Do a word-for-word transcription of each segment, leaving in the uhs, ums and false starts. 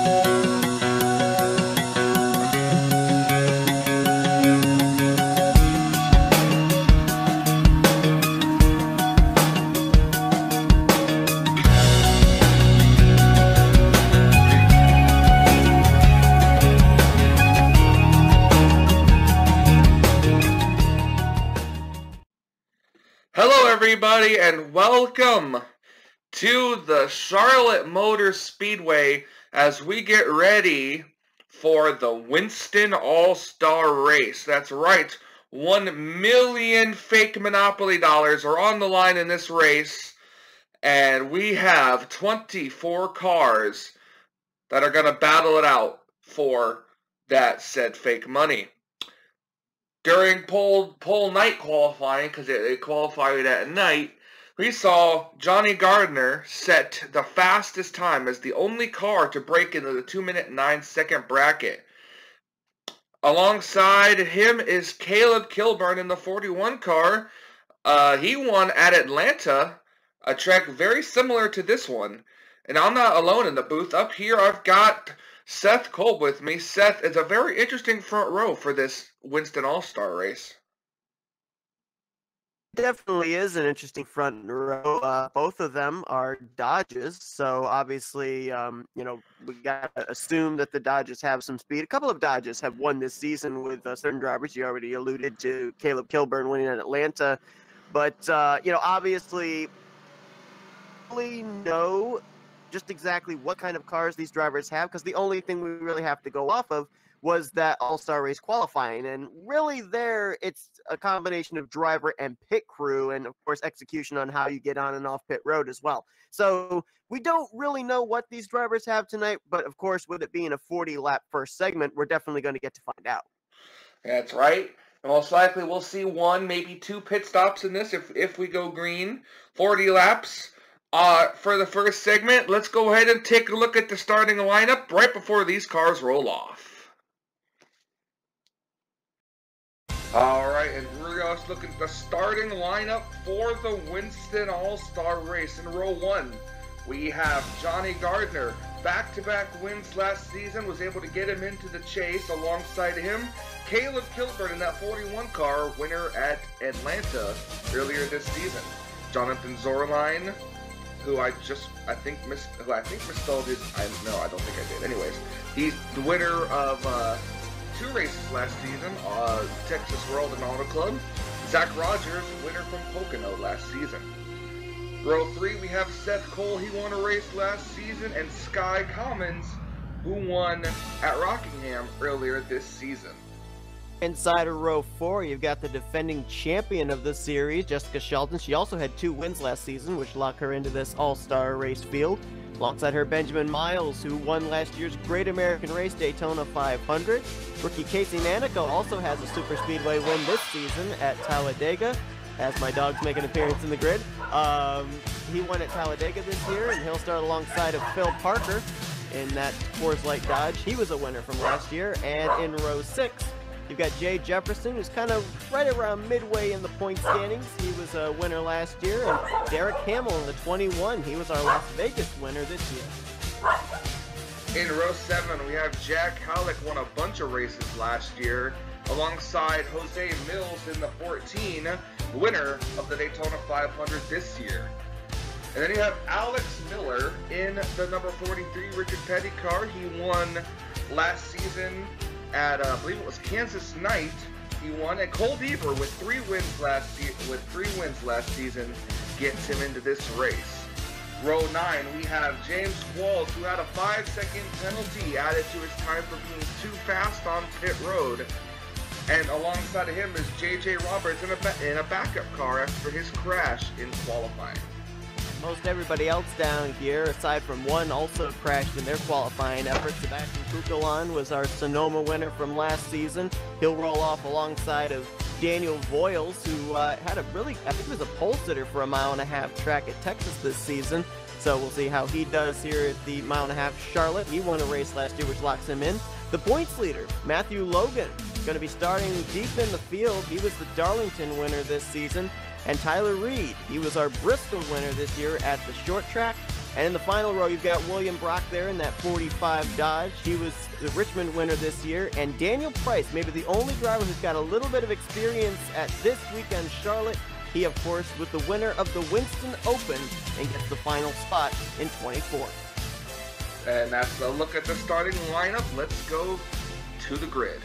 Hello everybody and welcome to the Charlotte Motor Speedway as we get ready for the Winston All-Star Race. That's right, one million fake Monopoly dollars are on the line in this race, and we have twenty-four cars that are going to battle it out for that said fake money. During pole, pole night qualifying, because it, it qualified at night, we saw Johnny Gardner set the fastest time as the only car to break into the two minute nine second bracket. Alongside him is Caleb Kilburn in the forty-one car. Uh, he won at Atlanta, a track very similar to this one. And I'm not alone in the booth. Up here I've got Seth Kolb with me. Seth, is a very interesting front row for this Winston All-Star race. Definitely is an interesting front row. Uh, both of them are Dodges, so obviously, um, you know, we got to assume that the Dodges have some speed. A couple of Dodges have won this season with uh, certain drivers. You already alluded to Caleb Kilburn winning at Atlanta, but, uh, you know, obviously, we know just exactly what kind of cars these drivers have, because the only thing we really have to go off of was that All-Star Race qualifying. And really there, it's a combination of driver and pit crew, and of course execution on how you get on and off pit road as well. So we don't really know what these drivers have tonight, but of course with it being a forty lap first segment, we're definitely going to get to find out. That's right. Most likely we'll see one, maybe two pit stops in this if, if we go green. forty laps. Uh, for the first segment, let's go ahead and take a look at the starting lineup right before these cars roll off. Alright, and we're just looking at the starting lineup for the Winston All-Star Race. In row one, we have Johnny Gardner. Back-to-back wins last season, was able to get him into the chase. Alongside him, Caleb Kilburn in that forty-one car, winner at Atlanta earlier this season. Jonathan Zorline, who I just, I think, mis who I think misspelled his, I, no, I don't think I did. Anyways, he's the winner of uh, two races last season, uh, Texas World and Auto Club. Zach Rogers, winner from Pocono last season. Row three, we have Seth Cole, he won a race last season, and Sky Commons, who won at Rockingham earlier this season. Inside of row four, you've got the defending champion of the series, Jessica Shelton. She also had two wins last season, which locked her into this all-star race field. Alongside her, Benjamin Miles, who won last year's Great American Race Daytona five hundred. Rookie Casey Nanico also has a super speedway win this season at Talladega, as my dogs make an appearance in the grid. Um, he won at Talladega this year, and he'll start alongside of Phil Parker in that Coors Light Dodge. He was a winner from last year. And in row six, you've got Jay Jefferson, who's kind of right around midway in the point standings. He was a winner last year. And Derek Hamill in the twenty-one. He was our Las Vegas winner this year. In row seven, we have Jack Halleck, won a bunch of races last year, alongside Jose Mills in the fourteen, winner of the Daytona five hundred this year. And then you have Alex Miller in the number forty-three Richard Petty car. He won last season at, uh, I believe it was Kansas Night. He won. And Cole Deaver with three wins last with three wins last season gets him into this race. Row nine, we have James Walls, who had a five second penalty added to his time for being too fast on pit road. And alongside of him is J J Roberts in a, ba in a backup car after his crash in qualifying. Most everybody else down here, aside from one, also crashed in their qualifying effort. Sebastian Kukalan was our Sonoma winner from last season. He'll roll off alongside of Daniel Voiles, who uh, had a really, I think it was a pole sitter for a mile and a half track at Texas this season. So we'll see how he does here at the mile and a half Charlotte. He won a race last year, which locks him in. The points leader, Matthew Logan, going to be starting deep in the field. He was the Darlington winner this season. And Tyler Reed, he was our Bristol winner this year at the short track. And in the final row, you've got William Brock there in that forty-five Dodge. He was the Richmond winner this year. And Daniel Price, maybe the only driver who's got a little bit of experience at this weekend Charlotte. He, of course, was the winner of the Winston Open and gets the final spot in twenty-four. And that's a look at the starting lineup. Let's go to the grid.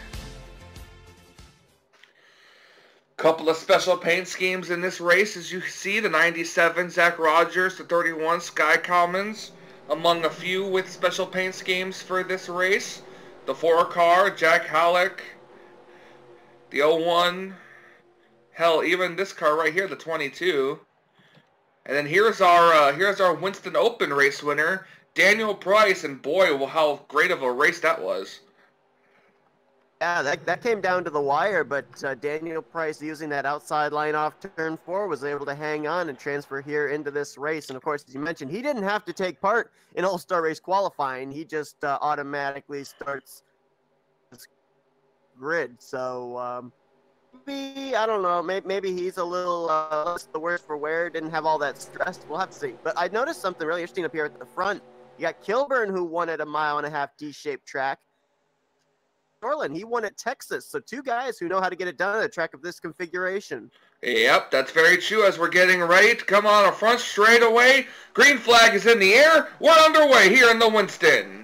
Couple of special paint schemes in this race. As you see, the ninety-seven Zach Rogers, the thirty-one Sky Commons, among a few with special paint schemes for this race. The four car, Jack Halleck, the oh one, hell, even this car right here, the twenty-two. And then here's our uh, here's our Winston Open race winner, Daniel Price, and boy, well, how great of a race that was. Yeah, that, that came down to the wire, but uh, Daniel Price, using that outside line off turn four, was able to hang on and transfer here into this race. And of course, as you mentioned, he didn't have to take part in All-Star Race qualifying. He just uh, automatically starts this grid. So um, maybe, I don't know, maybe, maybe he's a little uh, less the worse for wear, didn't have all that stress. We'll have to see. But I noticed something really interesting up here at the front. You got Kilburn, who won at a mile and a half D-shaped track. Orland, he won at Texas, so two guys who know how to get it done at a track of this configuration. Yep, that's very true. As we're getting ready to come on a front straightaway, green flag is in the air. We're underway here in the Winston.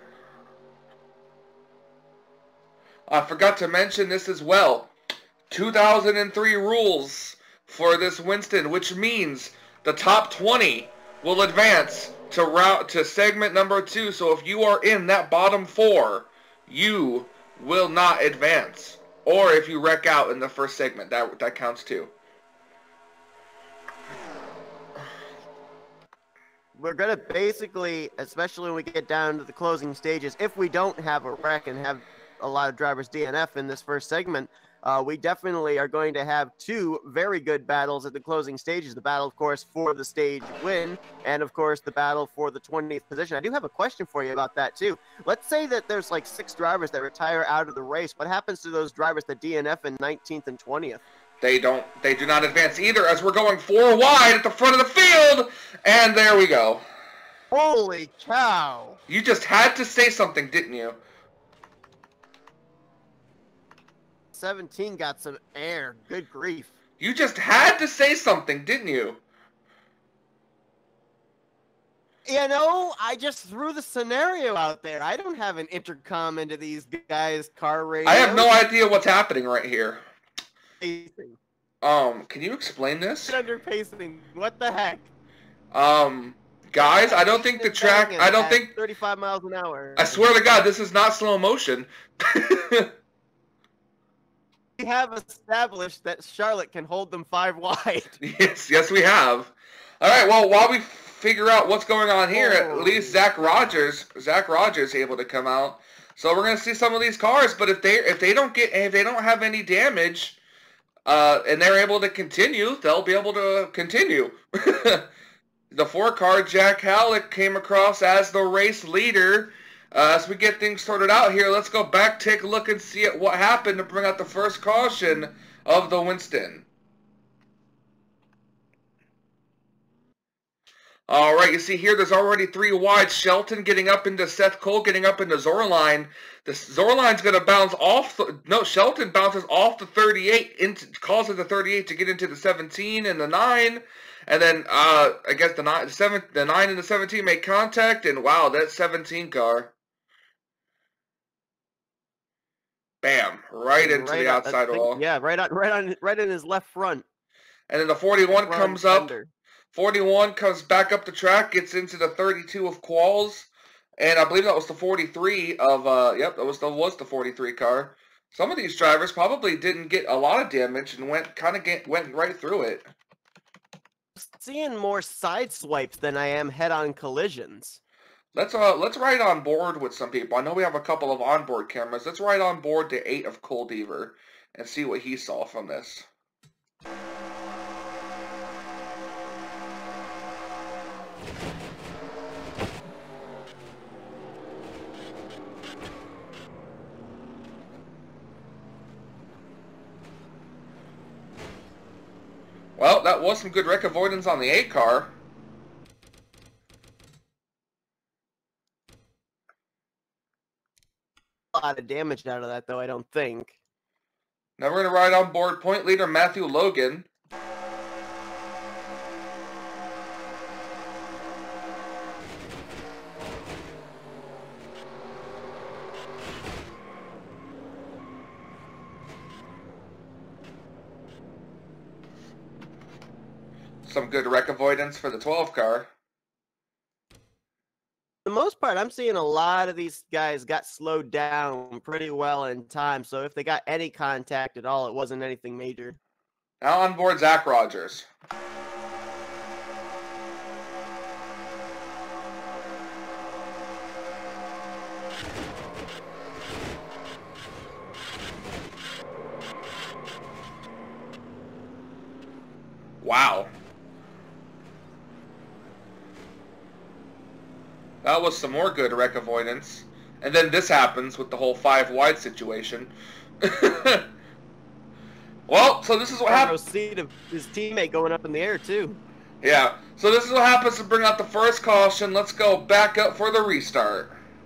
I forgot to mention this as well. two thousand three rules for this Winston, which means the top twenty will advance to route to segment number two. So if you are in that bottom four, you will not advance. Or if you wreck out in the first segment, that that counts too. We're going to basically, especially when we get down to the closing stages, if we don't have a wreck and have a lot of drivers D N F in this first segment, uh, we definitely are going to have two very good battles at the closing stages. The battle, of course, for the stage win, and, of course, the battle for the twentieth position. I do have a question for you about that, too. Let's say that there's, like, six drivers that retire out of the race. What happens to those drivers that D N F in nineteenth and twentieth? They don't, they do not advance either, as we're going four wide at the front of the field, and there we go. Holy cow. You just had to say something, didn't you? seventeen got some air. Good grief. You just had to say something, didn't you? You know, I just threw the scenario out there. I don't have an intercom into these guys' car radios. I have no idea what's happening right here. Pacing. Um, can you explain this? Under pacing. What the heck? Um, guys, I don't think the track, I don't think... thirty-five miles an hour. I swear to God, this is not slow motion. We have established that Charlotte can hold them five wide. Yes, yes we have. All right, well, while we figure out what's going on here, oh. at least Zach Rogers, Zach Rogers able to come out. So we're gonna see some of these cars, but if they if they don't get if they don't have any damage, uh, and they're able to continue, they'll be able to continue. The four car Jack Halleck came across as the race leader. Uh, as we get things sorted out here, let's go back, take a look, and see at what happened to bring out the first caution of the Winston. All right, you see here, there's already three wide. Shelton getting up into Seth Cole, getting up into Zorline. The Zorline's going to bounce off. The, no, Shelton bounces off the thirty-eight, into calls it the thirty-eight to get into the seventeen and the nine. And then uh, I guess the nine, the seven, the nine and the seventeen make contact, and wow, that seventeen car. Bam! Right into right the outside on, wall. Yeah, right on, right on, right in his left front. And then the forty-one Front comes up. fender. forty-one comes back up the track, gets into the thirty-two of Qualls, and I believe that was the forty-three of. Uh, yep, that was the was the forty-three car. Some of these drivers probably didn't get a lot of damage and went kind of get went right through it. Seeing more side swipes than I am head-on collisions. Let's uh let's ride on board with some people. I know we have a couple of onboard cameras. Let's ride on board to eight of Cole Deaver and see what he saw from this. Well, that was some good wreck avoidance on the eight car. lot of damage out of that, though, I don't think. Now we're going to ride on board point leader Matthew Logan. Some good wreck avoidance for the twelve car. For the most part, I'm seeing a lot of these guys got slowed down pretty well in time, so if they got any contact at all, it wasn't anything major. Now on board Zach Rogers. Wow. That was some more good wreck avoidance. And then this happens with the whole five wide situation. Well, so this is what happens. See his teammate going up in the air, too. Yeah, so this is what happens to bring out the first caution. Let's go back up for the restart.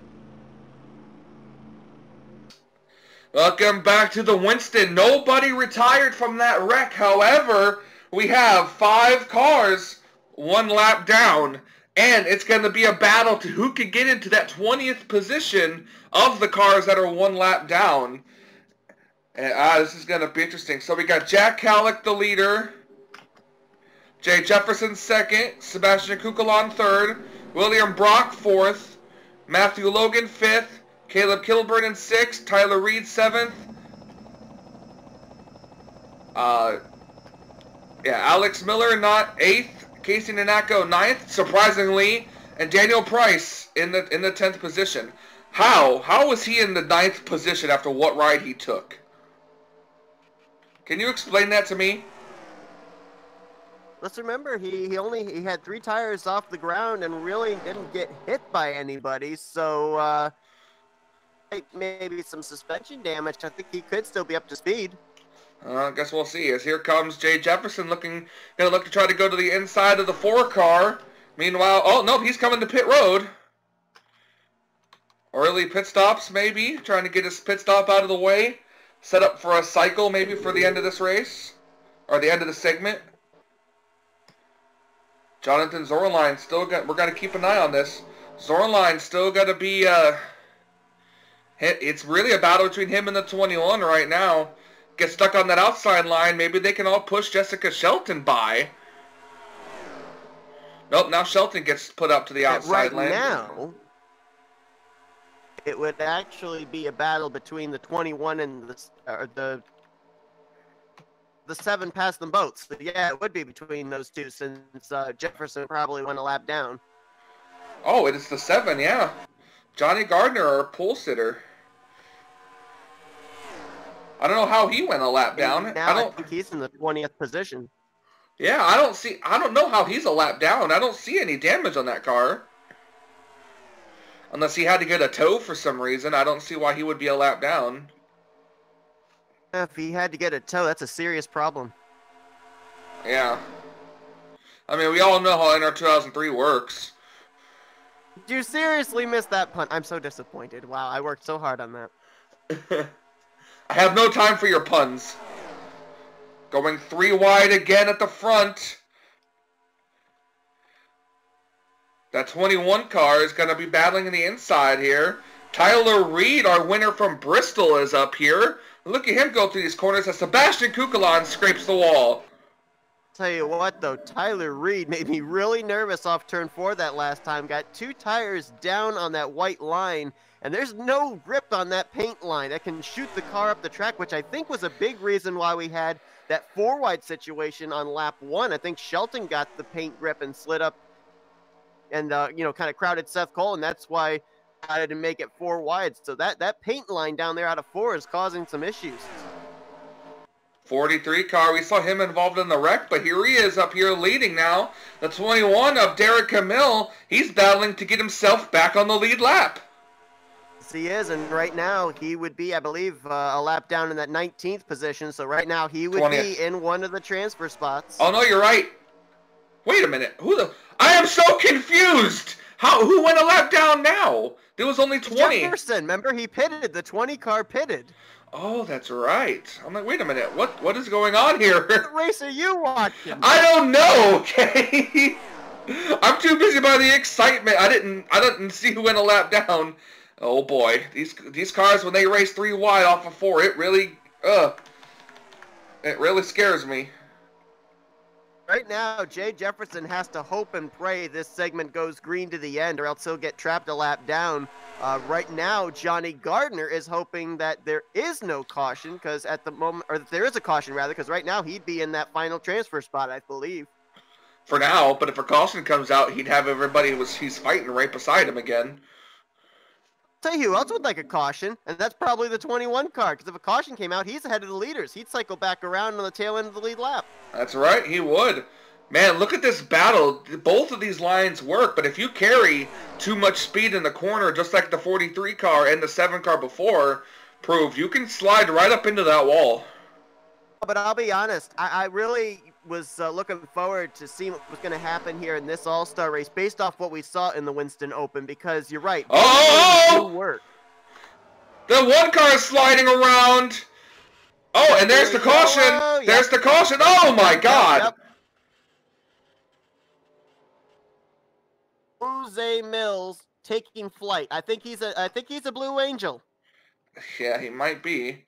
Welcome back to the Winston. Nobody retired from that wreck. However, we have five cars, one lap down. And it's going to be a battle to who can get into that twentieth position of the cars that are one lap down. And ah, this is going to be interesting. So we got Jack Kallick, the leader. Jay Jefferson second. Sebastian Kukulon third. William Brock fourth. Matthew Logan fifth. Caleb Kilburn in sixth. Tyler Reed seventh. Uh, yeah, Alex Miller not eighth. Casey Nanako ninth, surprisingly, and Daniel Price in the in the tenth position. How? How was he in the ninth position after what ride he took? Can you explain that to me? Let's remember, he, he only he had three tires off the ground and really didn't get hit by anybody, so uh, maybe some suspension damage. I think he could still be up to speed. Uh, I guess we'll see. As here comes Jay Jefferson looking, gonna look to try to go to the inside of the four car. Meanwhile, oh no, he's coming to pit road. Early pit stops, maybe trying to get his pit stop out of the way. Set up for a cycle, maybe for the end of this race or the end of the segment. Jonathan Zornline still got. We're gonna keep an eye on this. Zornline still got to be. Uh, it's really a battle between him and the twenty-one right now. Get stuck on that outside line. Maybe they can all push Jessica Shelton by. Nope, now Shelton gets put up to the outside right lane. Right now, it would actually be a battle between the twenty-one and the or the the seven past them both. So yeah, it would be between those two since uh, Jefferson probably went a lap down. Oh, it is the seven, yeah. Johnny Gardner, our pole sitter. I don't know how he went a lap down. Now I don't I think he's in the twentieth position. Yeah, I don't see. I don't know how he's a lap down. I don't see any damage on that car. Unless he had to get a tow for some reason, I don't see why he would be a lap down. If he had to get a tow, that's a serious problem. Yeah. I mean, we all know how N R two thousand three works. Did you seriously miss that punt? I'm so disappointed. Wow, I worked so hard on that. I have no time for your puns. Going three wide again at the front. That twenty-one car is going to be battling in the inside here. Tyler Reed, our winner from Bristol, is up here. Look at him go through these corners as Sebastian Kukulon scrapes the wall. Tell you what, though, Tyler Reed made me really nervous off turn four that last time. Got two tires down on that white line, and there's no grip on that paint line that can shoot the car up the track, which I think was a big reason why we had that four-wide situation on lap one. I think Shelton got the paint grip and slid up and, uh, you know, kind of crowded Seth Cole, and that's why I had to make it four wide. So that, that paint line down there out of four is causing some issues. forty-three car, we saw him involved in the wreck, but here he is up here leading now. The twenty-one of Derek Camille, he's battling to get himself back on the lead lap. Yes, he is, and right now he would be, I believe, uh, a lap down in that nineteenth position, so right now he would twentieth. Be in one of the transfer spots. Oh, no, you're right. Wait a minute. Who the... I am so confused! How? Who went a lap down now? There was only twenty. Jefferson, remember he pitted. The twenty car pitted. Oh, that's right. I'm like, wait a minute. What? What is going on here? What race are you watching? I don't know. Okay. I'm too busy by the excitement. I didn't. I didn't see who went a lap down. Oh boy, these these cars when they race three wide off of four, it really, uh, it really scares me. Right now, Jay Jefferson has to hope and pray this segment goes green to the end, or else he'll get trapped a lap down. Uh, right now, Johnny Gardner is hoping that there is no caution, because at the moment, or that there is a caution rather, because right now he'd be in that final transfer spot, I believe. For now, but if a caution comes out, he'd have everybody who was he's fighting right beside him again. Tell you who else would like a caution, and that's probably the twenty-one car, because if a caution came out, he's ahead of the leaders. He'd cycle back around on the tail end of the lead lap. That's right, he would. Man, look at this battle. Both of these lines work, but if you carry too much speed in the corner, just like the forty-three car and the seven car before proved, you can slide right up into that wall. But I'll be honest, I, I really was uh, looking forward to seeing what was going to happen here in this All-Star race based off what we saw in the Winston Open, because you're right. Oh! Work. The one car is sliding around. Oh, and there's the caution. Oh, yep. There's the caution. Oh, my God. Yep. Jose Mills taking flight. I think he's a I think he's a Blue Angel. Yeah, he might be.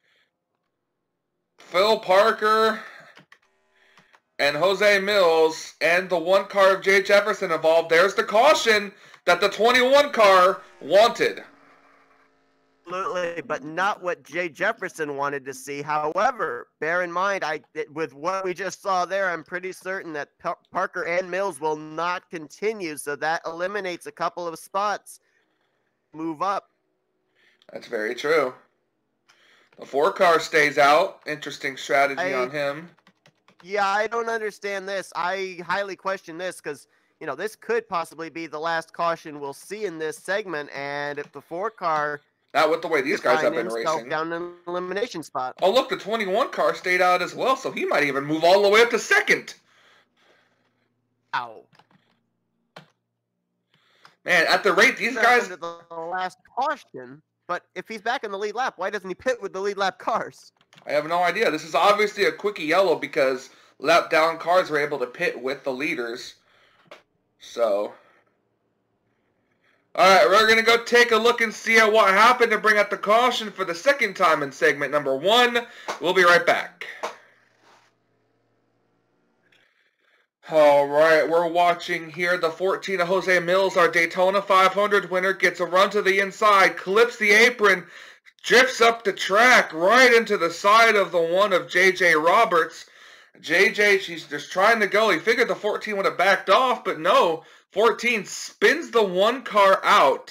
Phil Parker and Jose Mills and the one car of Jay Jefferson involved. There's the caution that the twenty-one car wanted. Absolutely, but not what Jay Jefferson wanted to see. However, bear in mind, I with what we just saw there, I'm pretty certain that P Parker and Mills will not continue, so that eliminates a couple of spots. Move up. That's very true. The four car stays out. Interesting strategy I, on him. Yeah, I don't understand this. I highly question this because, you know, this could possibly be the last caution we'll see in this segment, and if the four car... Not with the way these guys have been racing. Down an elimination spot. Oh, look, the twenty-one car stayed out as well, so he might even move all the way up to second. Ow. Man, at the rate these guys... Under the last caution, but if he's back in the lead lap, why doesn't he pit with the lead lap cars? I have no idea. This is obviously a quickie yellow because lap down cars were able to pit with the leaders. So... Alright, we're going to go take a look and see at what happened and bring out the caution for the second time in segment number one. We'll be right back. Alright, we're watching here the fourteen of Jose Mills, our Daytona five hundred winner, gets a run to the inside, clips the apron, drifts up the track right into the side of the one of J J Roberts. J J, she's just trying to go. He figured the fourteen would have backed off, but no. fourteen spins the one car out.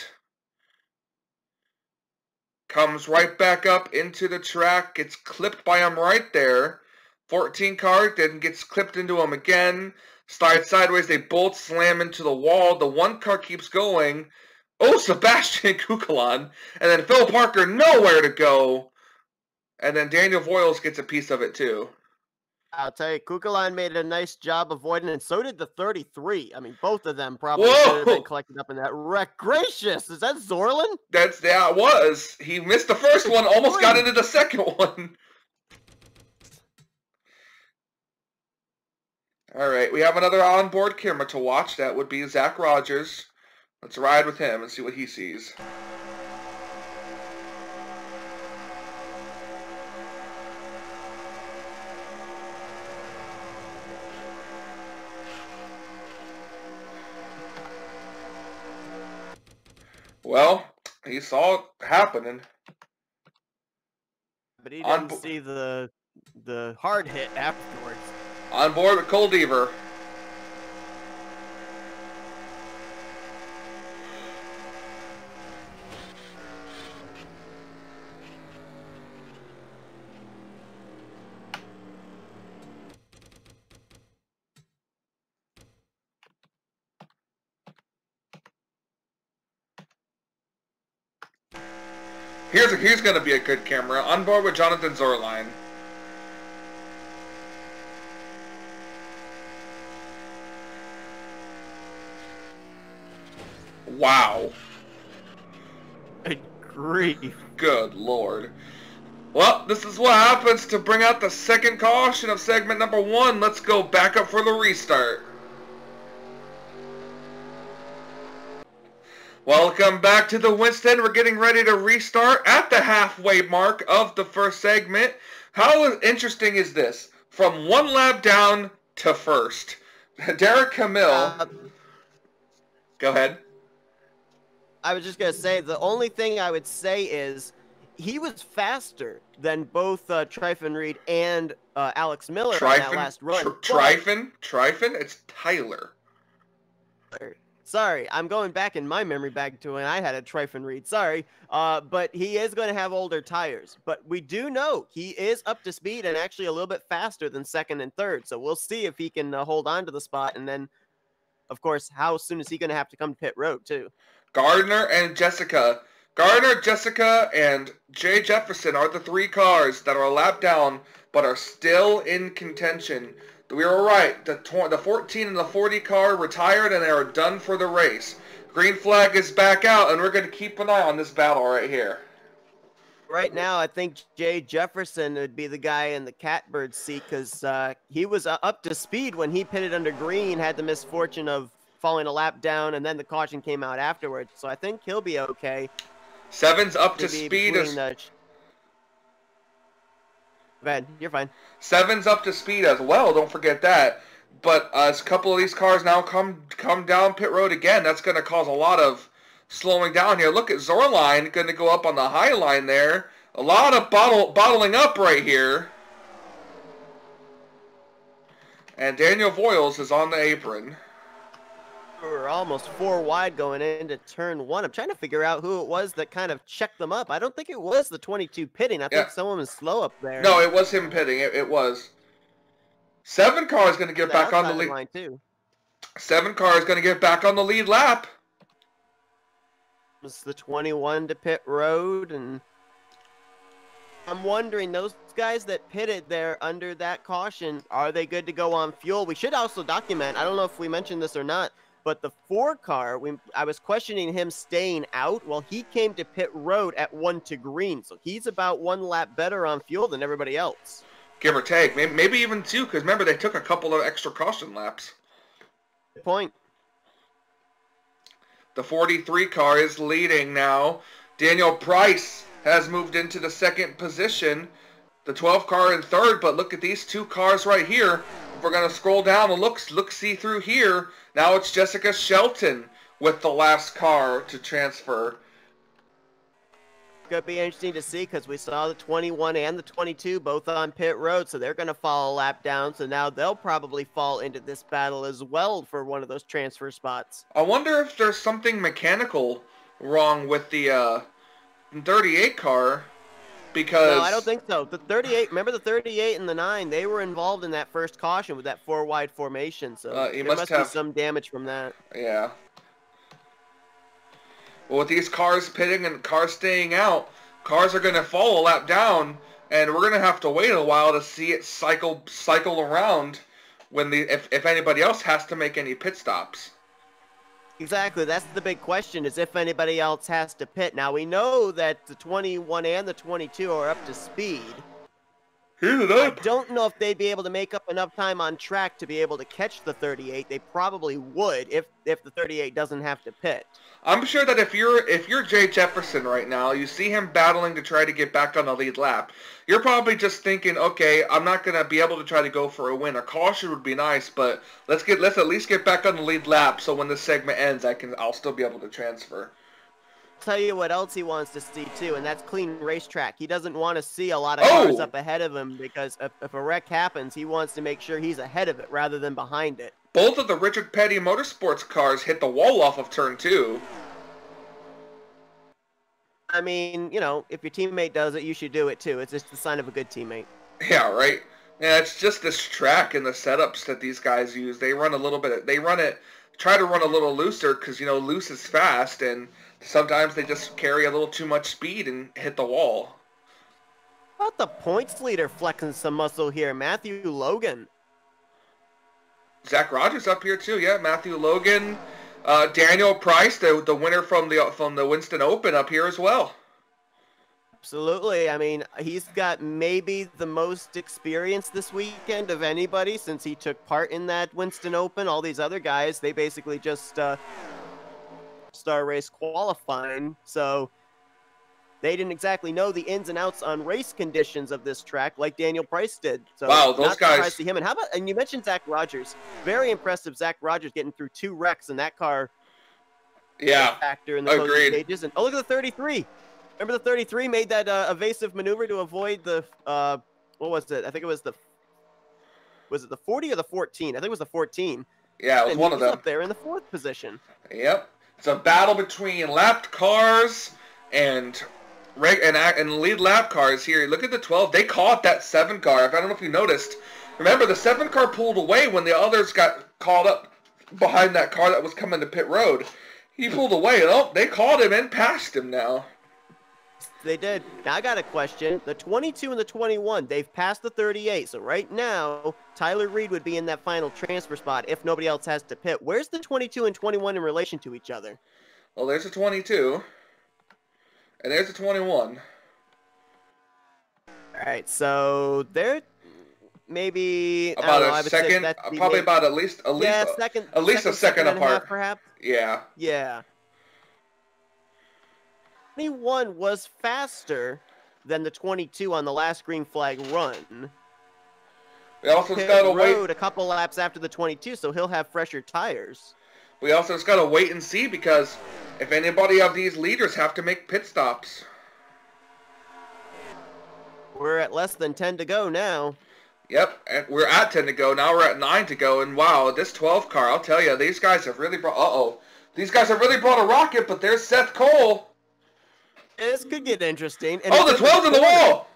Comes right back up into the track. Gets clipped by him right there. fourteen car then gets clipped into him again. Slides sideways. They both slam into the wall. The one car keeps going. Oh, Sebastian Kukulon. And then Phil Parker nowhere to go. And then Daniel Voiles gets a piece of it too. I'll tell you, Kukulon made a nice job avoiding, and so did the thirty-three. I mean, both of them probably Whoa! should have been collected up in that wreck. Gracious, is that Zorlin? That's, yeah, it was. He missed the first one, almost got into the second one. All right, we have another onboard camera to watch. That would be Zach Rogers. Let's ride with him and see what he sees. Well, he saw it happening. But he didn't see the the hard hit afterwards. On board with Cole Deaver. Here's a, here's gonna be a good camera. On board with Jonathan Zorline. Wow. Good grief. Good Lord. Well, this is what happens to bring out the second caution of segment number one. Let's go back up for the restart. Welcome back to the Winston. We're getting ready to restart at the halfway mark of the first segment. How interesting is this? From one lap down to first. Derek Camille. Uh, go ahead. I was just going to say, the only thing I would say is he was faster than both uh, Tryfon Reed and uh, Alex Miller Tryfon, on that last run. Tr- Tryfon? Tryfon? It's Tyler. Sorry, I'm going back in my memory back to when I had a Tryfon Reed. Sorry, uh, but he is going to have older tires. But we do know he is up to speed and actually a little bit faster than second and third. So we'll see if he can uh, hold on to the spot. And then, of course, how soon is he going to have to come to pit road, too? Gardner and Jessica. Gardner, Jessica, and Jay Jefferson are the three cars that are a lap down but are still in contention. We were right. The, tw- the fourteen and the forty car retired and they are done for the race. Green flag is back out, and we're going to keep an eye on this battle right here. Right now, I think Jay Jefferson would be the guy in the catbird seat because uh, he was uh, up to speed when he pitted under green, had the misfortune of falling a lap down, and then the caution came out afterwards. So I think he'll be okay. Seven's up to speed. As... The... Go ahead, you're fine. Seven's up to speed as well, don't forget that. But uh, as a couple of these cars now come come down pit road again, that's going to cause a lot of slowing down here. Look at Zorline going to go up on the high line there. A lot of bottle bottling up right here. And Daniel Voiles is on the apron. We're almost four wide going into turn one. I'm trying to figure out who it was that kind of checked them up. I don't think it was the twenty-two pitting. I yeah. think someone was slow up there. No, it was him pitting. It, it was. Seven car is going to get the back on the lead. Line too. Seven car is going to get back on the lead lap. It's the twenty-one to pit road, and I'm wondering, those guys that pitted there under that caution, are they good to go on fuel? We should also document, I don't know if we mentioned this or not, but the four car, we, I was questioning him staying out. Well, he came to pit road at one to green, so he's about one lap better on fuel than everybody else. Give or take, maybe, maybe even two, because remember, they took a couple of extra caution laps. Good point. The forty-three car is leading now. Daniel Price has moved into the second position. The twelve car in third, but look at these two cars right here. If we're going to scroll down and look, look see through here, now it's Jessica Shelton with the last car to transfer. Going to be interesting to see because we saw the twenty-one and the twenty-two both on pit road, so they're going to fall a lap down. So now they'll probably fall into this battle as well for one of those transfer spots. I wonder if there's something mechanical wrong with the uh, thirty-eight car, because... No, I don't think so. The thirty-eight, remember the thirty-eight and the nine, they were involved in that first caution with that four-wide formation, so uh, there must, must have... be some damage from that. Yeah. Well, with these cars pitting and cars staying out, cars are going to fall a lap down, and we're going to have to wait a while to see it cycle cycle around when the if, if anybody else has to make any pit stops. Exactly. That's the big question, is if anybody else has to pit. Now, we know that the twenty-one and the twenty-two are up to speed. Heat it up. I don't know if they'd be able to make up enough time on track to be able to catch the thirty-eight. They probably would if if the thirty-eight doesn't have to pit. I'm sure that if you're if you're Jay Jefferson right now, you see him battling to try to get back on the lead lap, you're probably just thinking, okay, I'm not gonna be able to try to go for a win. A caution would be nice, but let's get let's at least get back on the lead lap so when this segment ends, I can I'll still be able to transfer. Tell you what else he wants to see too, and that's clean racetrack. He doesn't want to see a lot of oh! cars up ahead of him because if, if a wreck happens, he wants to make sure he's ahead of it rather than behind it. Both of the Richard Petty Motorsports cars hit the wall off of turn two. I mean, you know, if your teammate does it, you should do it too. It's just the sign of a good teammate. Yeah, right. Yeah, it's just this track and the setups that these guys use. They run a little bit. They run it, try to run a little looser because, you know, loose is fast, and sometimes they just carry a little too much speed and hit the wall. How about the points leader flexing some muscle here, Matthew Logan? Zach Rogers up here too, yeah. Matthew Logan. Uh, Daniel Price, the the winner from the from the Winston Open, up here as well. Absolutely. I mean, he's got maybe the most experience this weekend of anybody since he took part in that Winston Open. All these other guys, they basically just uh, star race qualifying, so they didn't exactly know the ins and outs on race conditions of this track like Daniel Price did. So wow, those not guys. Surprised to see him. And how about? And you mentioned Zach Rogers. Very impressive. Zach Rogers getting through two wrecks in that car. Yeah. Factor in the closing Agreed. stages. And oh, look at the thirty-three. Remember the thirty-three made that uh, evasive maneuver to avoid the, uh, what was it? I think it was the, was it the forty or the fourteen? I think it was the fourteen. Yeah, it was and one he of was them. up there in the fourth position. Yep. It's a battle between lapped cars and reg and, and lead lap cars here. Look at the twelve. They caught that seven car. I don't know if you noticed. Remember, the seven car pulled away when the others got caught up behind that car that was coming to pit road. He pulled away. And, oh, they caught him and passed him now. They did. Now I got a question. The twenty-two and the twenty-one, they've passed the thirty-eight. So right now, Tyler Reed would be in that final transfer spot if nobody else has to pit. Where's the twenty-two and twenty-one in relation to each other? Well, there's a twenty-two. And there's a twenty-one. All right, so they're maybe About I don't know, I a would say second, that'd be probably maybe- about at least at least yeah, a, second, at least a second and a half, apart. perhaps. Yeah. Yeah. twenty-one was faster than the twenty-two on the last green flag run. We also Pit got to road wait. a couple laps after the twenty-two, so he'll have fresher tires. We also just got to wait and see because if anybody of these leaders have to make pit stops. We're at less than ten to go now. Yep, and we're at ten to go. Now we're at nine to go. And wow, this twelve car, I'll tell you, these guys have really brought... Uh-oh. These guys have really brought a rocket, but there's Seth Cole. This could get interesting. And Oh, the twelve's in the wall!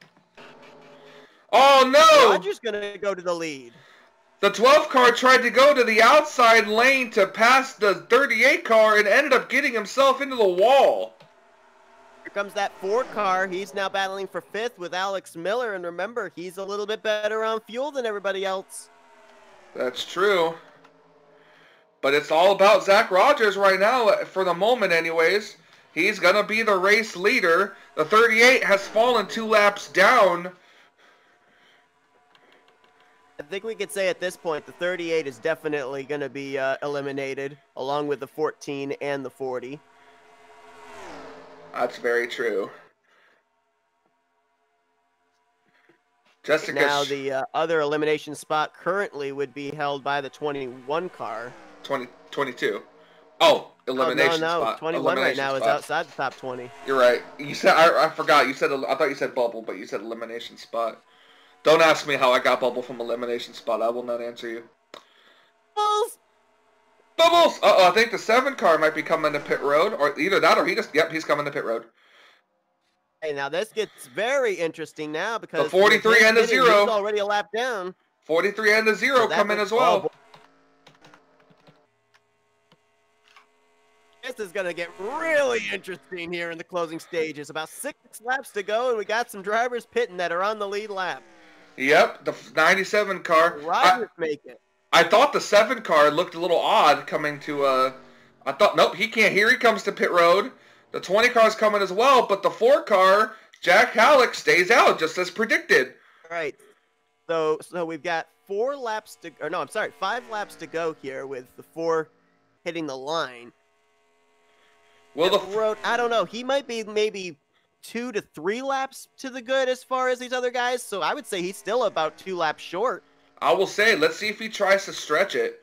Oh, no! Roger's going to go to the lead. The twelve car tried to go to the outside lane to pass the thirty-eight car and ended up getting himself into the wall. Here comes that four car. He's now battling for fifth with Alex Miller. And remember, he's a little bit better on fuel than everybody else. That's true. But it's all about Zach Rogers right now, for the moment anyways. He's going to be the race leader. The thirty-eight has fallen two laps down. I think we could say at this point the thirty-eight is definitely going to be uh, eliminated, along with the fourteen and the forty. That's very true. Jessica. Now the uh, other elimination spot currently would be held by the twenty-one car. twenty, twenty-two. Oh, elimination oh, no, no. spot. twenty-one elimination right now spot. is outside the top twenty. You're right. You said I, I forgot. You said I thought you said bubble, but you said elimination spot. Don't ask me how I got bubble from elimination spot. I will not answer you. Bubbles! Bubbles! Uh-oh, I think the seven car might be coming to pit road, or either that or he just, yep, he's coming to pit road. Hey, now this gets very interesting now because The forty-three and the he's zero. already a lap down. forty-three and the zero So that coming was- as well. oh, This is going to get really interesting here in the closing stages. About six laps to go, and we got some drivers pitting that are on the lead lap. Yep, the ninety-seven car. I, Rogers make it. I thought the seven car looked a little odd coming to, uh, I thought, nope, he can't, here he comes to pit road. The twenty car's coming as well, but the four car, Jack Halleck, stays out, just as predicted. All right. So, so we've got four laps to, or no, I'm sorry, five laps to go here with the four hitting the line. Well, the, Road, I don't know. He might be maybe two to three laps to the good as far as these other guys. So I would say he's still about two laps short. I will say, let's see if he tries to stretch it.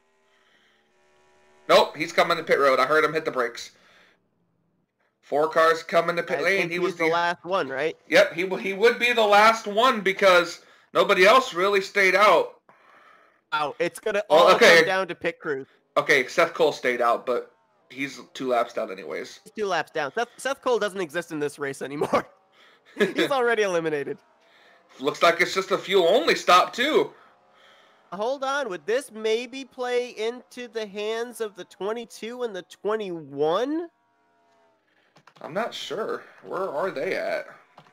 Nope, he's coming to pit road. I heard him hit the brakes. Four cars coming to pit I lane. think He was the last one, right? Yep, he he would be the last one because nobody else really stayed out. Wow, it's gonna Oh, all okay. come down to pit crew. Okay, Seth Cole stayed out, but he's two laps down anyways. He's two laps down. Seth, Seth Cole doesn't exist in this race anymore. He's already eliminated. Looks like it's just a fuel-only stop, too. Hold on, would this maybe play into the hands of the twenty-two and the twenty-one? I'm not sure. Where are they at?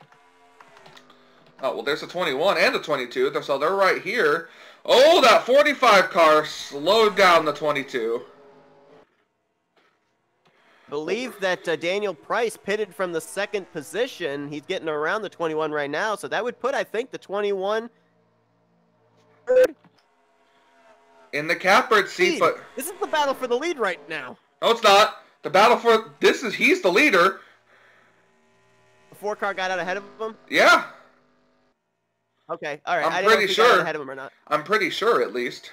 Oh, well, there's a twenty-one and a twenty-two, so they're right here. Oh, that forty-five car slowed down the twenty-two. believe that uh, Daniel Price pitted from the second position. He's getting around the twenty-one right now, so that would put, I think, the twenty-one third in the catbird seat. lead. But This is the battle for the lead right now. no, it's not. The battle for this is he's the leader. The four car got out ahead of him. Yeah, Okay, all right. I'm I didn't know pretty if he got out sure. ahead of him or not. I'm pretty sure at least.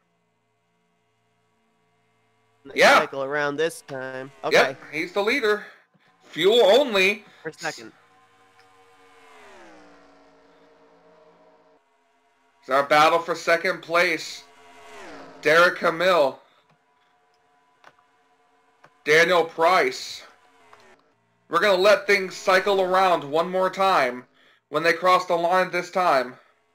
Let's Yeah. cycle around this time. Okay, Yep, he's the leader. Fuel only. for a second. It's our battle for second place. Derek Hamill. Daniel Price. We're going to let things cycle around one more time when they cross the line this time.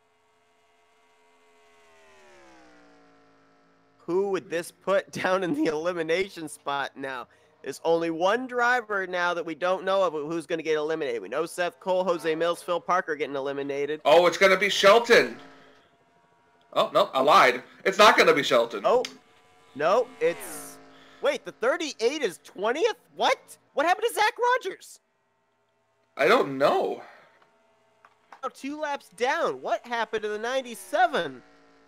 Who would this put down in the elimination spot now? There's only one driver now that we don't know of who's going to get eliminated. We know Seth Cole, Jose Mills, Phil Parker getting eliminated. Oh, it's going to be Shelton. Oh, no, I lied. It's not going to be Shelton. Oh, no, it's... Wait, the thirty-eight is twentieth? What? What happened to Zach Rogers? I don't know. Oh, two laps down. What happened to the ninety-seven?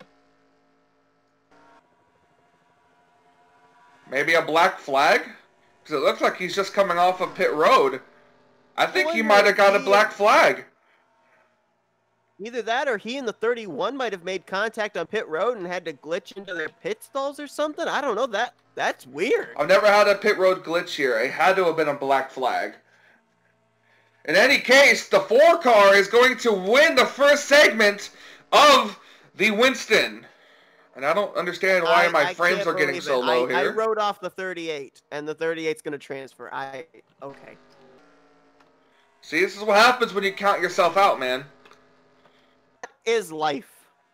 Maybe a black flag? Because it looks like he's just coming off of pit road. I think Well, he might have got a he- black flag. Either that or he and the thirty-one might have made contact on pit road and had to glitch into their pit stalls or something. I don't know. That That's weird. I've never had a pit road glitch here. It had to have been a black flag. In any case, the four car is going to win the first segment of the Winston. And I don't understand why I- my I frames can't are getting believe so it. low I, here. I wrote off the thirty-eight, and the thirty-eight's going to transfer. I Okay. See, this is what happens when you count yourself out, man. Is life.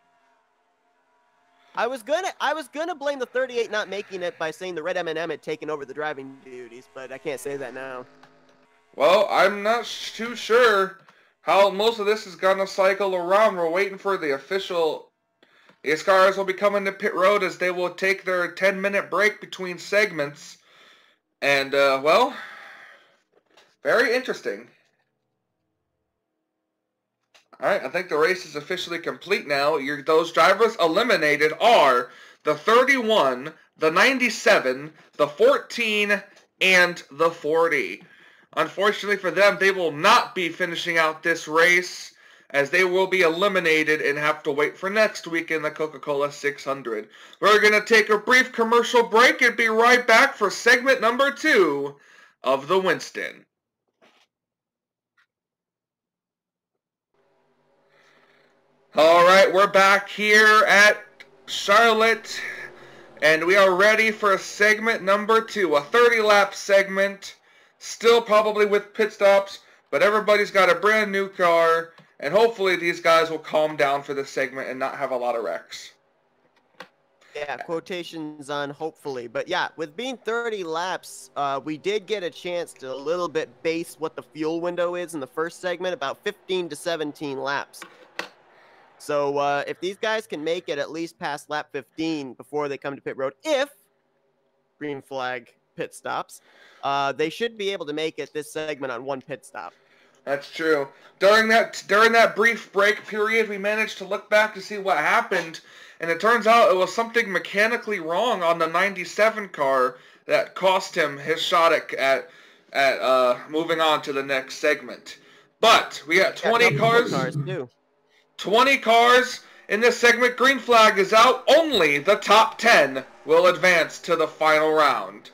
I was gonna I was gonna blame the thirty-eight not making it by saying the red M and M had taken over the driving duties, but I can't say that now. Well, I'm not sh- too sure how most of this is going to cycle around. We're waiting for the official... These cars will be coming to pit road as they will take their ten minute break between segments. And, uh, well, very interesting. Alright, I think the race is officially complete now. Your, those drivers eliminated are the thirty-one, the ninety-seven, the fourteen, and the forty. Unfortunately for them, they will not be finishing out this race as they will be eliminated and have to wait for next week in the Coca-Cola six hundred. We're going to take a brief commercial break and be right back for segment number two of the Winston. All right, we're back here at Charlotte, and we are ready for segment number two, a thirty lap segment, still probably with pit stops, but everybody's got a brand new car, and hopefully these guys will calm down for this segment and not have a lot of wrecks. Yeah, quotations on hopefully. But yeah, with being thirty laps, uh, we did get a chance to a little bit base what the fuel window is in the first segment, about fifteen to seventeen laps. So uh, if these guys can make it at least past lap fifteen before they come to pit road, if green flag pit stops, uh, they should be able to make it this segment on one pit stop. That's true. During that during that brief break period, we managed to look back to see what happened, and it turns out it was something mechanically wrong on the ninety-seven car that cost him his shot at at, at uh, moving on to the next segment. But we got twenty Yeah, cars. cars too. twenty cars in this segment. Green flag is out. Only the top ten will advance to the final round.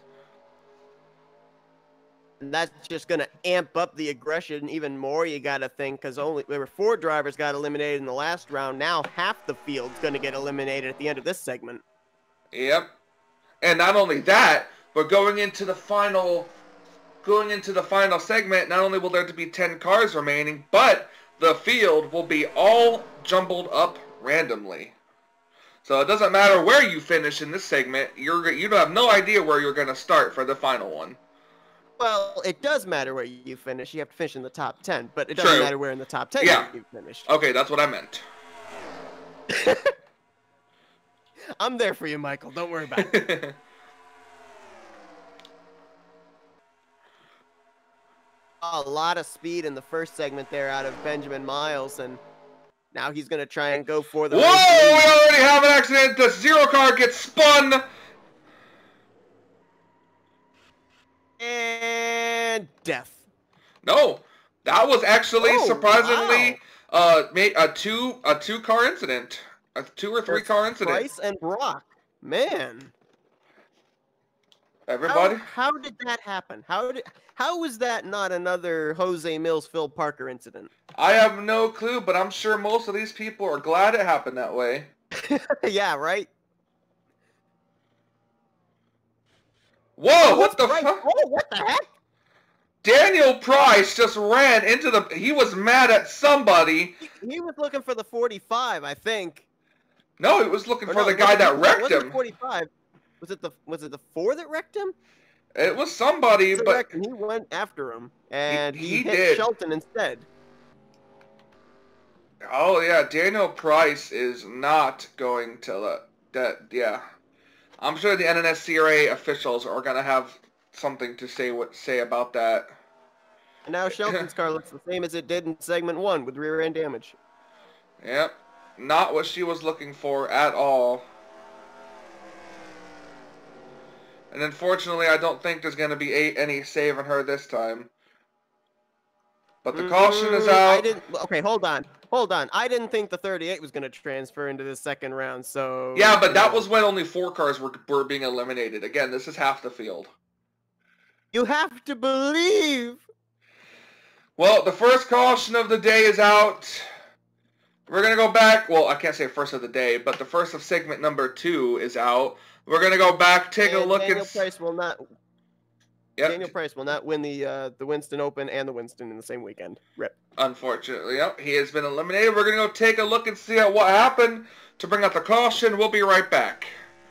And that's just going to amp up the aggression even more, you got to think, because only there were four drivers got eliminated in the last round. Now half the field's going to get eliminated at the end of this segment. Yep. And not only that, but going into the final going into the final segment, not only will there be ten cars remaining, but the field will be all jumbled up randomly. So it doesn't matter where you finish in this segment, you're you have no idea where you're going to start for the final one. Well, it does matter where you finish. You have to finish in the top ten, but it doesn't True. matter where in the top ten Yeah. you finished. Okay, that's what I meant. I'm there for you, Michael. Don't worry about it. a lot of speed in the first segment there out of Benjamin Miles, and now he's going to try and go for the Whoa! race lead. We already have an accident. The zero car gets spun. And death. No, that was actually Oh, surprisingly wow. uh made a two a two car incident, a two or three That's car incident. Price and Brock, man. Everybody, How, how did that happen? How did how was that not another Jose Mills Phil Parker incident? I have no clue, but I'm sure most of these people are glad it happened that way. Yeah, right. Whoa! Oh, what the right. fuck? Oh, what the heck? Daniel Price just ran into the. He was mad at somebody. He, he was looking for the forty-five, I think. No, he was looking Or for no, the it guy wasn't- that it wrecked wasn't him. forty-five. Was it the was it the four that wrecked him? It was somebody, It but wrecked him. He went after him, and he, he hit did. Shelton instead. oh yeah, Daniel Price is not going to let that. Yeah, I'm sure the N N S C R A officials are gonna have something to say what say about that. And now Shelton's car looks the same as it did in segment one with rear end damage. Yep, not what she was looking for at all. And unfortunately, I don't think there's going to be a, any saving her this time. But the caution is Mm, I out. didn't. Okay, hold on, hold on. I didn't think the thirty-eight was going to transfer into the second round. So Yeah, but you that know. was when only four cars were, were being eliminated. Again, this is half the field. You have to believe. Well, the first caution of the day is out. We're going to go back. Well, I can't say first of the day, but the first of segment number two is out. We're going to go back, take and a look Daniel at... Price will not. Yep. Daniel Price will not win the uh, the Winston Open and the Winston in the same weekend. Rip. Unfortunately, yep, he has been eliminated. We're going to go take a look and see at what happened to bring out the caution. We'll be right back.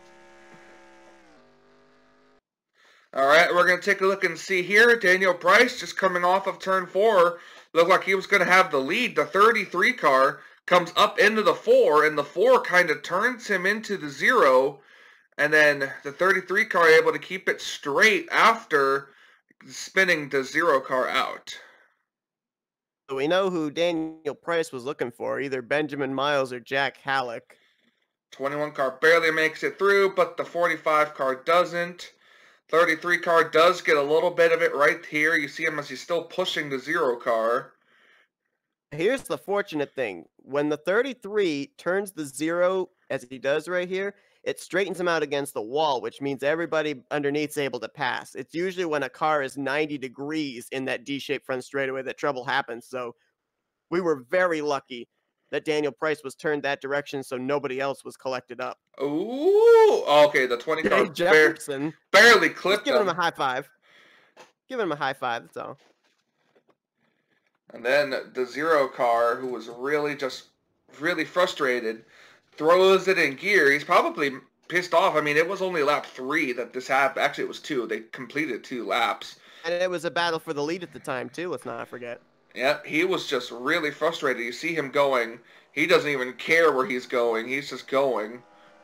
All right, we're going to take a look and see here. Daniel Price just coming off of turn four. Looked like he was going to have the lead. The thirty-three car comes up into the four, and the four kind of turns him into the zero. And then the thirty-three car able to keep it straight after spinning the zero car out. So we know who Daniel Price was looking for, either Benjamin Miles or Jack Halleck. twenty-one car barely makes it through, but the forty-five car doesn't. thirty-three car does get a little bit of it right here. You see him as he's still pushing the zero car. Here's the fortunate thing. When the thirty-three turns the zero, as he does right here, it straightens him out against the wall, which means everybody underneath's able to pass. It's usually when a car is ninety degrees in that D-shaped front straightaway that trouble happens. So we were very lucky that Daniel Price was turned that direction so nobody else was collected up. Ooh, okay, the twenty car Jay Jefferson, bar barely just clipped giving him. him a high five. Giving him a high five, that's all. And then the zero car, who was really just really frustrated, throws it in gear. He's probably pissed off. I mean, it was only lap three that this happened. Actually, it was two. They completed two laps. And it was a battle for the lead at the time, too, let's not forget. Yep, he was just really frustrated. You see him going. He doesn't even care where he's going. He's just going.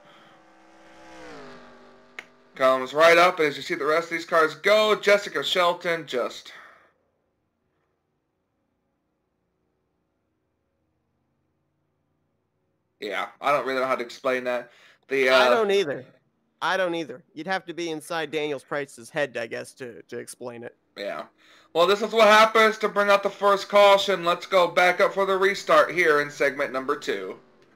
Comes right up, and as you see the rest of these cars go, Jessica Shelton just... Yeah, I don't really know how to explain that. The uh, I don't either. I don't either. You'd have to be inside Daniel Price's head, I guess, to, to explain it. Yeah. Well, this is what happens to bring out the first caution. Let's go back up for the restart here in segment number two.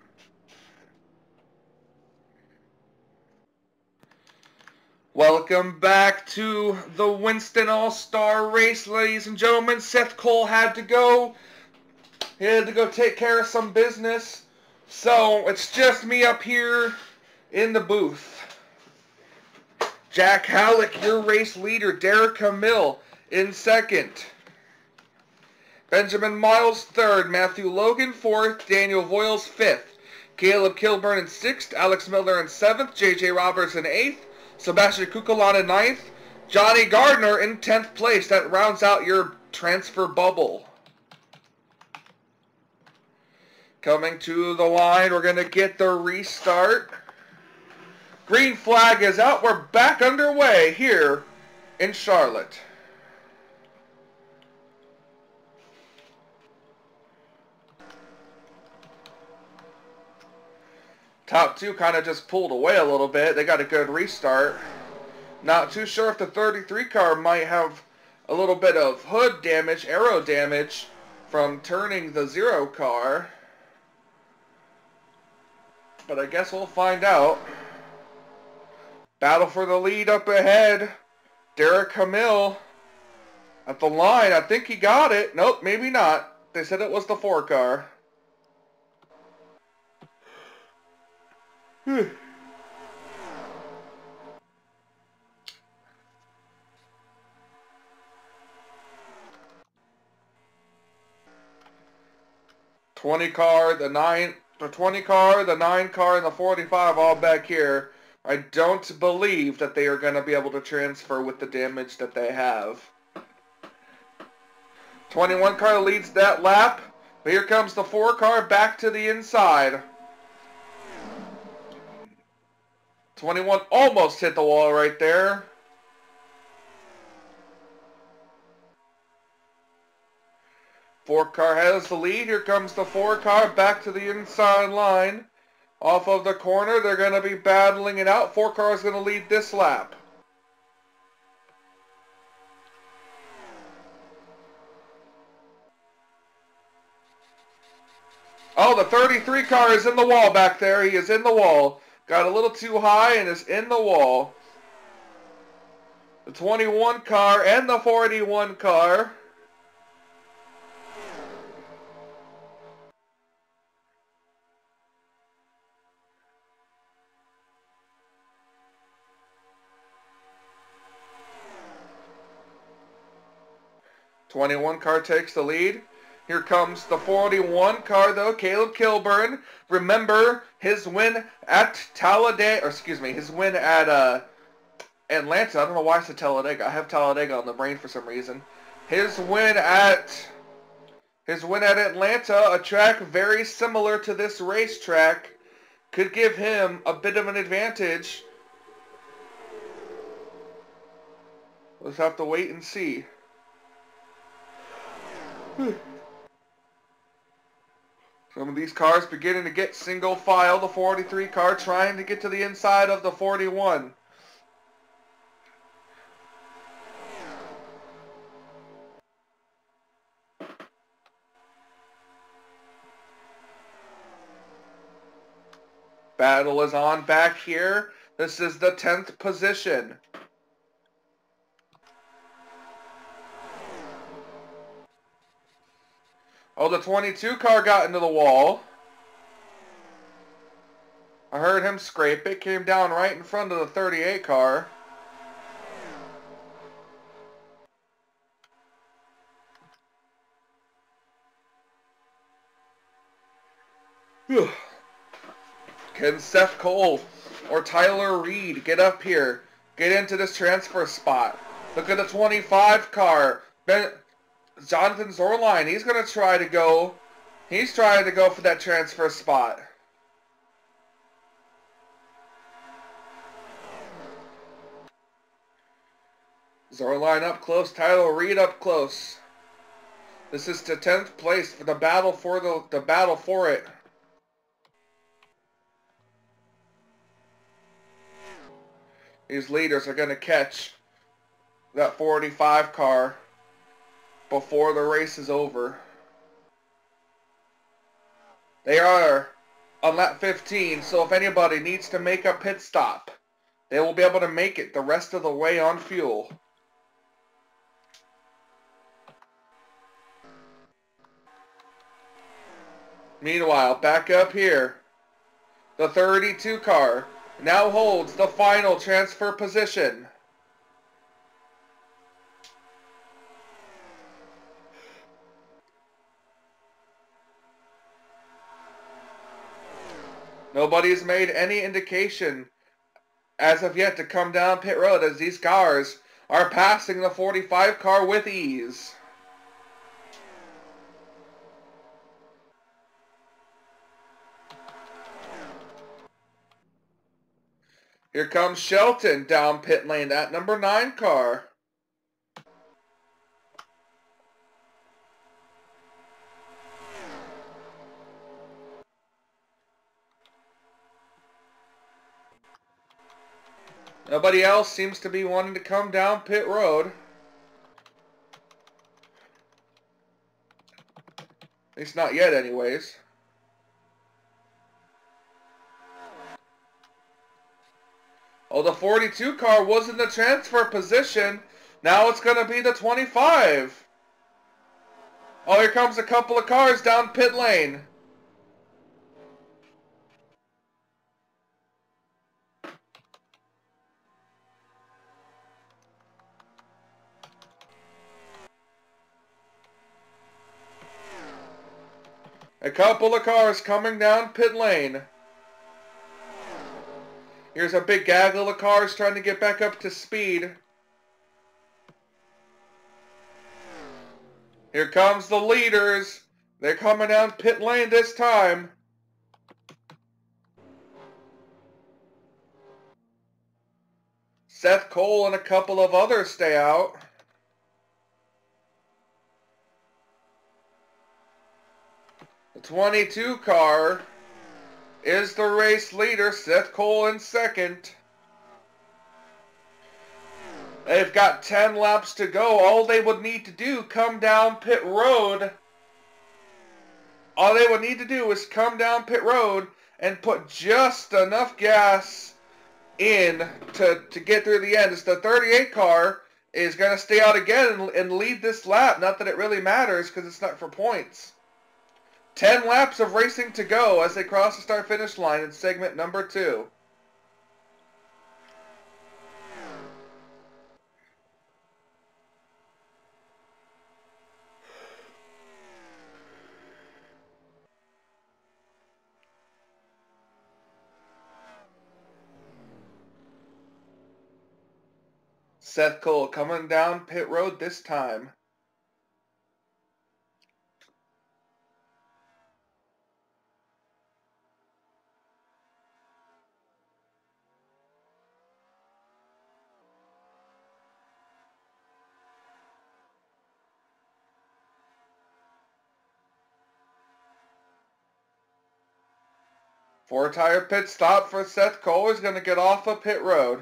Welcome back to the Winston All-Star Race, ladies and gentlemen. Seth Cole had to go. He had to go take care of some business. So, it's just me up here in the booth. Jack Halleck, your race leader. Derek Hamill in second. Benjamin Miles third. Matthew Logan fourth. Daniel Voiles fifth. Caleb Kilburn in sixth. Alex Miller in seventh. J J Roberts in eighth. Sebastian Kukulon in ninth. Johnny Gardner in tenth place. That rounds out your transfer bubble. Coming to the line, we're going to get the restart. Green flag is out. We're back underway here in Charlotte. Top two kind of just pulled away a little bit. They got a good restart. Not too sure if the thirty-three car might have a little bit of hood damage, aero damage from turning the zero car. But I guess we'll find out. Battle for the lead up ahead. Derek Hamill at the line. I think he got it. Nope, maybe not. They said it was the four car. twenty car, the nine, the twenty car, the nine car, and the forty-five all back here. I don't believe that they are going to be able to transfer with the damage that they have. twenty-one car leads that lap. But here comes the four car back to the inside. twenty-one almost hit the wall right there. Four car has the lead. Here comes the four car back to the inside line. Off of the corner, they're going to be battling it out. Four car is going to lead this lap. Oh, the thirty-three car is in the wall back there. He is in the wall. Got a little too high and is in the wall. The twenty-one car and the forty-one car. twenty-one car takes the lead. Here comes the forty-one car, though, Caleb Kilburn. Remember his win at Talladega, or excuse me, his win at uh, Atlanta. I don't know why I said Talladega. I have Talladega on the brain for some reason. His win at his win at Atlanta, a track very similar to this racetrack, could give him a bit of an advantage. Let's have to wait and see. Some of these cars beginning to get single file. The forty-three car trying to get to the inside of the forty-one. Battle is on back here. This is the tenth position. Oh, the twenty-two car got into the wall. I heard him scrape it. Came down right in front of the thirty-eight car. Can Seth Cole or Tyler Reed get up here? Get into this transfer spot. Look at the twenty-five car. Ben Jonathan Zorline, he's going to try to go, he's trying to go for that transfer spot. Zorline up close, Tyler Reed up close. This is to tenth place for the battle for the, the battle for it. These leaders are going to catch that forty-five car before the race is over. They are on lap fifteen, so if anybody needs to make a pit stop, they will be able to make it the rest of the way on fuel. Meanwhile, back up here, the thirty-two car now holds the final transfer position. Nobody's made any indication as of yet to come down pit road as these cars are passing the forty-five car with ease. Here comes Shelton down pit lane at number nine car. Nobody else seems to be wanting to come down pit road. At least not yet, anyways. Oh, the forty-two car was in the transfer position. Now it's going to be the twenty-five. Oh, here comes a couple of cars down pit lane. A couple of cars coming down pit lane. Here's a big gaggle of cars trying to get back up to speed. Here comes the leaders. They're coming down pit lane this time. Seth Cole and a couple of others stay out. The twenty-two car is the race leader, Seth Cole in second. They've got ten laps to go. All they would need to do, come down pit road. All they would need to do is come down pit road and put just enough gas in to, to get through the end. It's the thirty-eight car is going to stay out again and, and lead this lap. Not that it really matters because it's not for points. ten laps of racing to go as they cross the start-finish line in segment number two. Seth Cole coming down pit road this time. Four tire pit stop for Seth Cole. He's going to get off of pit road.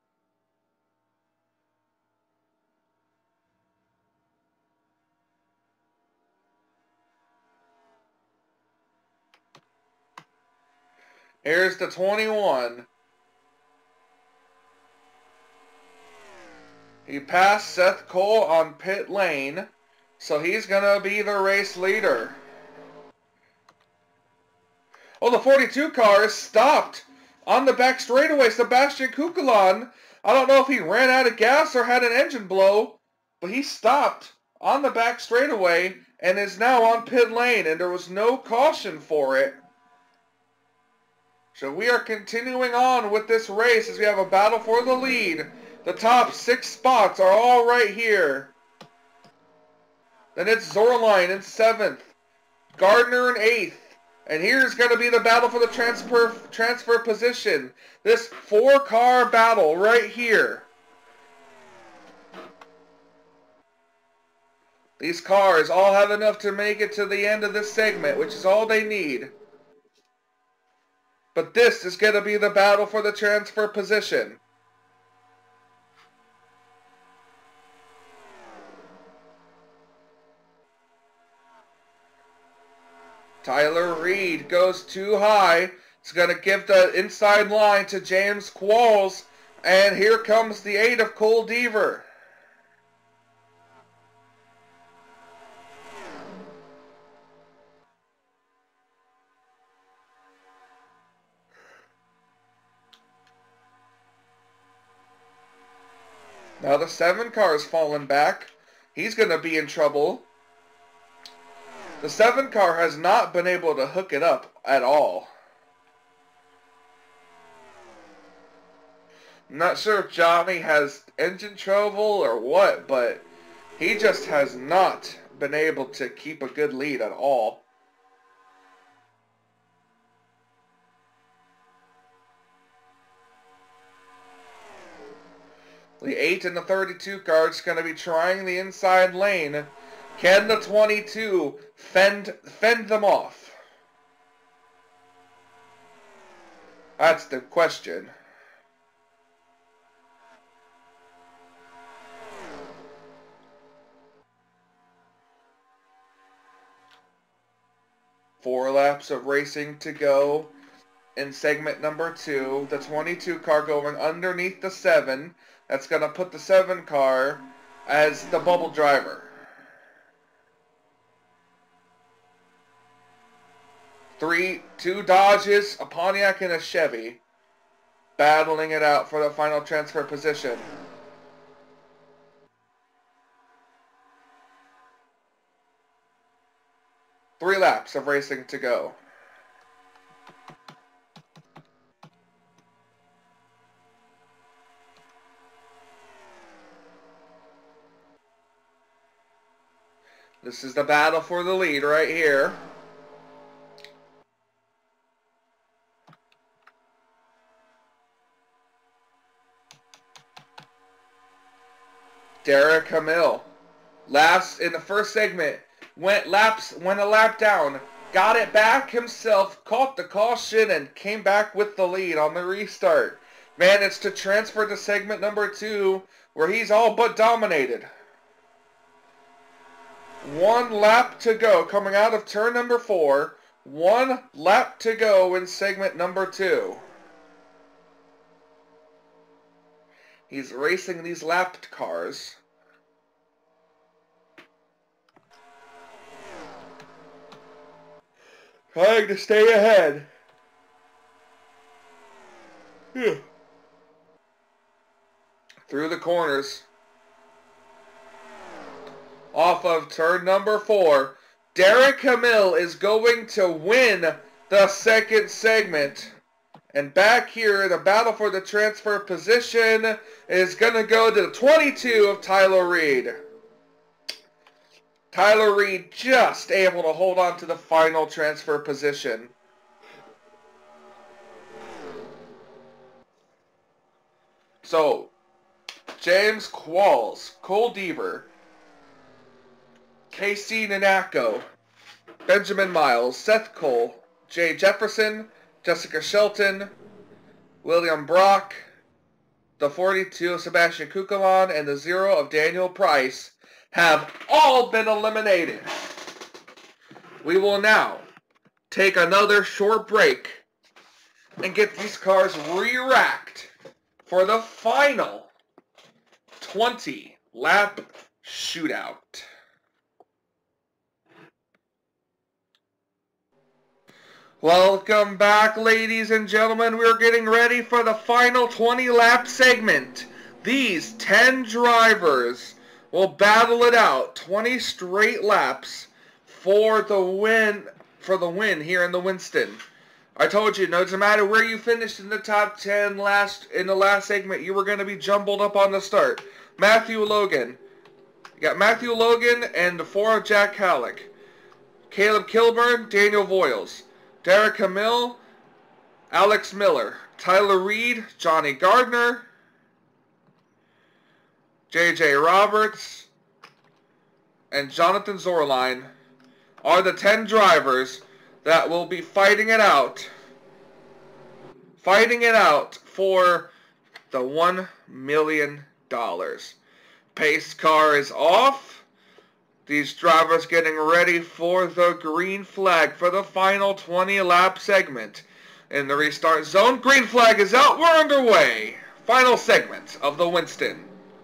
Here's the twenty-one. He passed Seth Cole on pit lane, so he's going to be the race leader. Oh, the forty-two car is stopped on the back straightaway. Sebastian Kukulon, I don't know if he ran out of gas or had an engine blow, but he stopped on the back straightaway and is now on pit lane, and there was no caution for it. So we are continuing on with this race as we have a battle for the lead. The top six spots are all right here. Then it's Zorline in seventh, Gardner in eighth. And here's going to be the battle for the transfer transfer position. This four-car battle right here. These cars all have enough to make it to the end of this segment, which is all they need. But this is going to be the battle for the transfer position. Tyler Reed goes too high. It's going to give the inside line to James Qualls. And here comes the eight of Cole Deaver. Now the seven car is falling back. He's going to be in trouble. The seven car has not been able to hook it up at all. I'm not sure if Johnny has engine trouble or what, but he just has not been able to keep a good lead at all. The eight and the thirty-two car is going to be trying the inside lane. Can the twenty-two fend fend them off? That's the question. Four laps of racing to go in segment number two. The twenty-two car going underneath the seven. That's going to put the seven car as the bubble driver. Three, two Dodges, a Pontiac, and a Chevy battling it out for the final transfer position. Three laps of racing to go. This is the battle for the lead right here. Derek Hamill, last in the first segment, went laps, went a lap down, got it back himself, caught the caution, and came back with the lead on the restart. Managed to transfer to segment number two, where he's all but dominated. One lap to go, coming out of turn number four. One lap to go in segment number two. He's racing these lapped cars. Trying to stay ahead. Yeah. Through the corners. Off of turn number four. Derek Hamill is going to win the second segment. And back here, the battle for the transfer position is going to go to the twenty-two of Tyler Reed. Tyler Reed just able to hold on to the final transfer position. So, James Qualls, Cole Deaver, Casey Nanako, Benjamin Miles, Seth Cole, Jay Jefferson, Jessica Shelton, William Brock, the forty-two of Sebastian Kukalon, and the zero of Daniel Price have all been eliminated. We will now take another short break and get these cars re-racked for the final twenty lap shootout. Welcome back, ladies and gentlemen. We're getting ready for the final twenty lap segment. These ten drivers will battle it out twenty straight laps for the win for the win here in the Winston. I told you, no, doesn't matter where you finished in the top ten last in the last segment, you were going to be jumbled up on the start. Matthew Logan. You got Matthew Logan and the four of Jack Halleck. Caleb Kilburn, Daniel Voiles. Derek Hamill, Alex Miller, Tyler Reed, Johnny Gardner, J J Roberts, and Jonathan Zorline are the ten drivers that will be fighting it out. Fighting it out for the one million dollars. Pace car is off. These drivers getting ready for the green flag for the final twenty lap segment. In the restart zone, green flag is out. We're underway. Final segment of the Winston.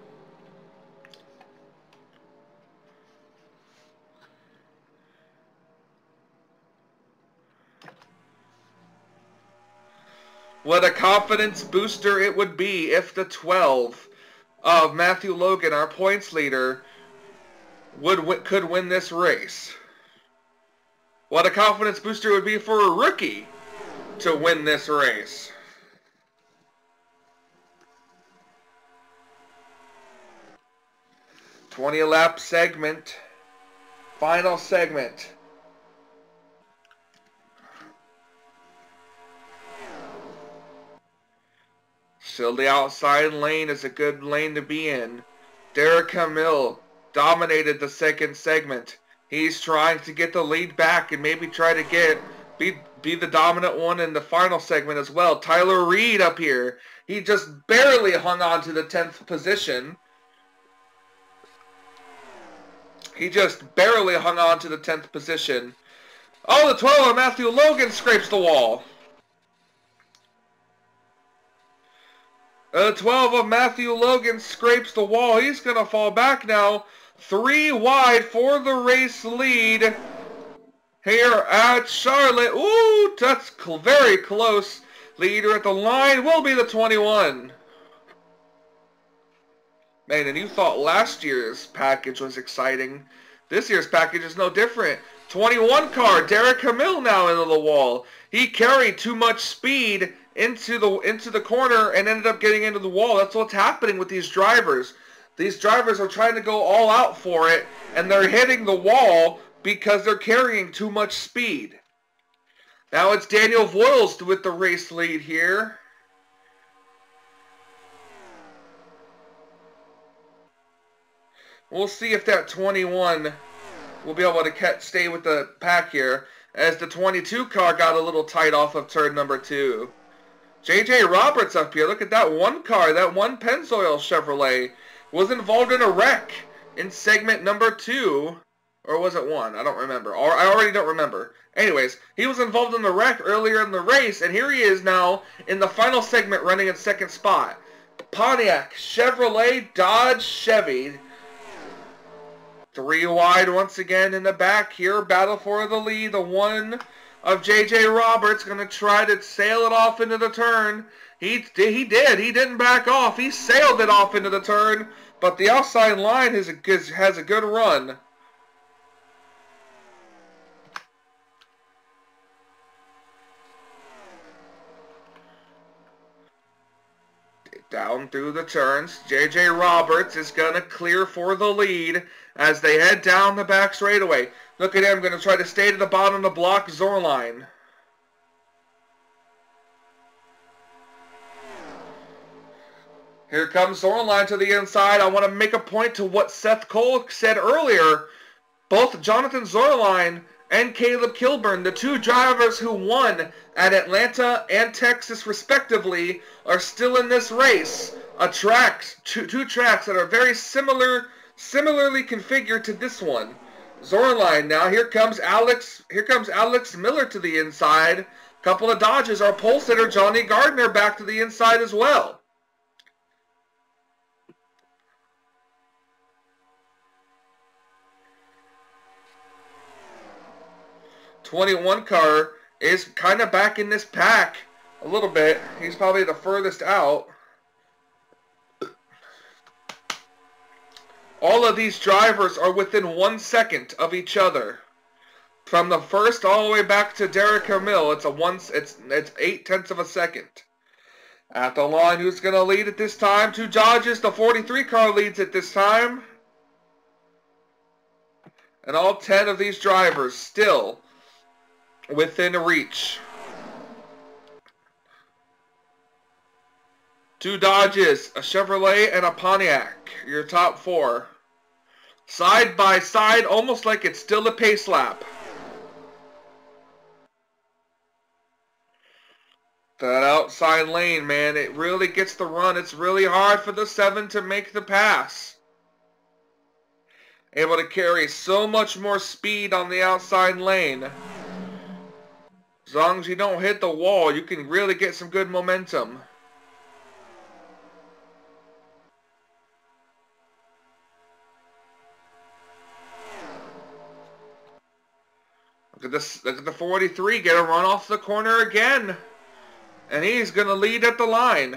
What a confidence booster it would be if the twelve of Matthew Logan, our points leader, would could win this race. What a confidence booster it would be for a rookie to win this race. twenty lap segment. Final segment. Still the outside lane is a good lane to be in. Derek Hamill dominated the second segment. He's trying to get the lead back and maybe try to get be be the dominant one in the final segment as well. Tyler Reed up here. He just barely hung on to the tenth position. He just barely hung on to the tenth position. Oh, the twelve of Matthew Logan scrapes the wall. The twelve of Matthew Logan scrapes the wall. He's going to fall back now. Three wide for the race lead here at Charlotte. Ooh, that's very close. Leader at the line will be the twenty-one. Man, and you thought last year's package was exciting. This year's package is no different. twenty-one car, Derek Hamill now into the wall. He carried too much speed into the into the corner and ended up getting into the wall. That's what's happening with these drivers. These drivers are trying to go all out for it, and they're hitting the wall because they're carrying too much speed. Now it's Daniel Voiles with the race lead here. We'll see if that twenty-one will be able to catch, stay with the pack here, as the twenty-two car got a little tight off of turn number two. J J Roberts up here. Look at that one car, that one Pennzoil Chevrolet, was involved in a wreck in segment number two. Or was it one? I don't remember. Or I already don't remember. Anyways, he was involved in the wreck earlier in the race, and here he is now in the final segment running in second spot. Pontiac, Chevrolet, Dodge, Chevy. Three wide once again in the back here. Battle for the lead. The one of J J Roberts going to try to sail it off into the turn. He, he did. He didn't back off. He sailed it off into the turn. But the outside line has a, has a good run. Down through the turns, J J Roberts is going to clear for the lead as they head down the back straightaway. Look at him, going to try to stay to the bottom of the block, Zorline. Here comes Zorline to the inside. I want to make a point to what Seth Cole said earlier. Both Jonathan Zorline and Caleb Kilburn, the two drivers who won at Atlanta and Texas respectively, are still in this race. A tracks, two, two tracks that are very similar, similarly configured to this one. Zorline now. Here comes Alex. Here comes Alex Miller to the inside. Couple of Dodges. Our pole sitter Johnny Gardner back to the inside as well. twenty-one car is kind of back in this pack a little bit. He's probably the furthest out. All of these drivers are within one second of each other. From the first all the way back to Derek Hamill, it's a one. It's it's eight tenths of a second. At the line, who's going to lead at this time? Two Dodges. The forty-three car leads at this time, and all ten of these drivers still within reach. Two Dodges, a Chevrolet, and a Pontiac. Your top four. Side by side, almost like it's still a pace lap. That outside lane, man, it really gets the run. It's really hard for the seven to make the pass. Able to carry so much more speed on the outside lane. As long as you don't hit the wall, you can really get some good momentum. Look at this. Look at the forty-three get a run off the corner again. And he's going to lead at the line.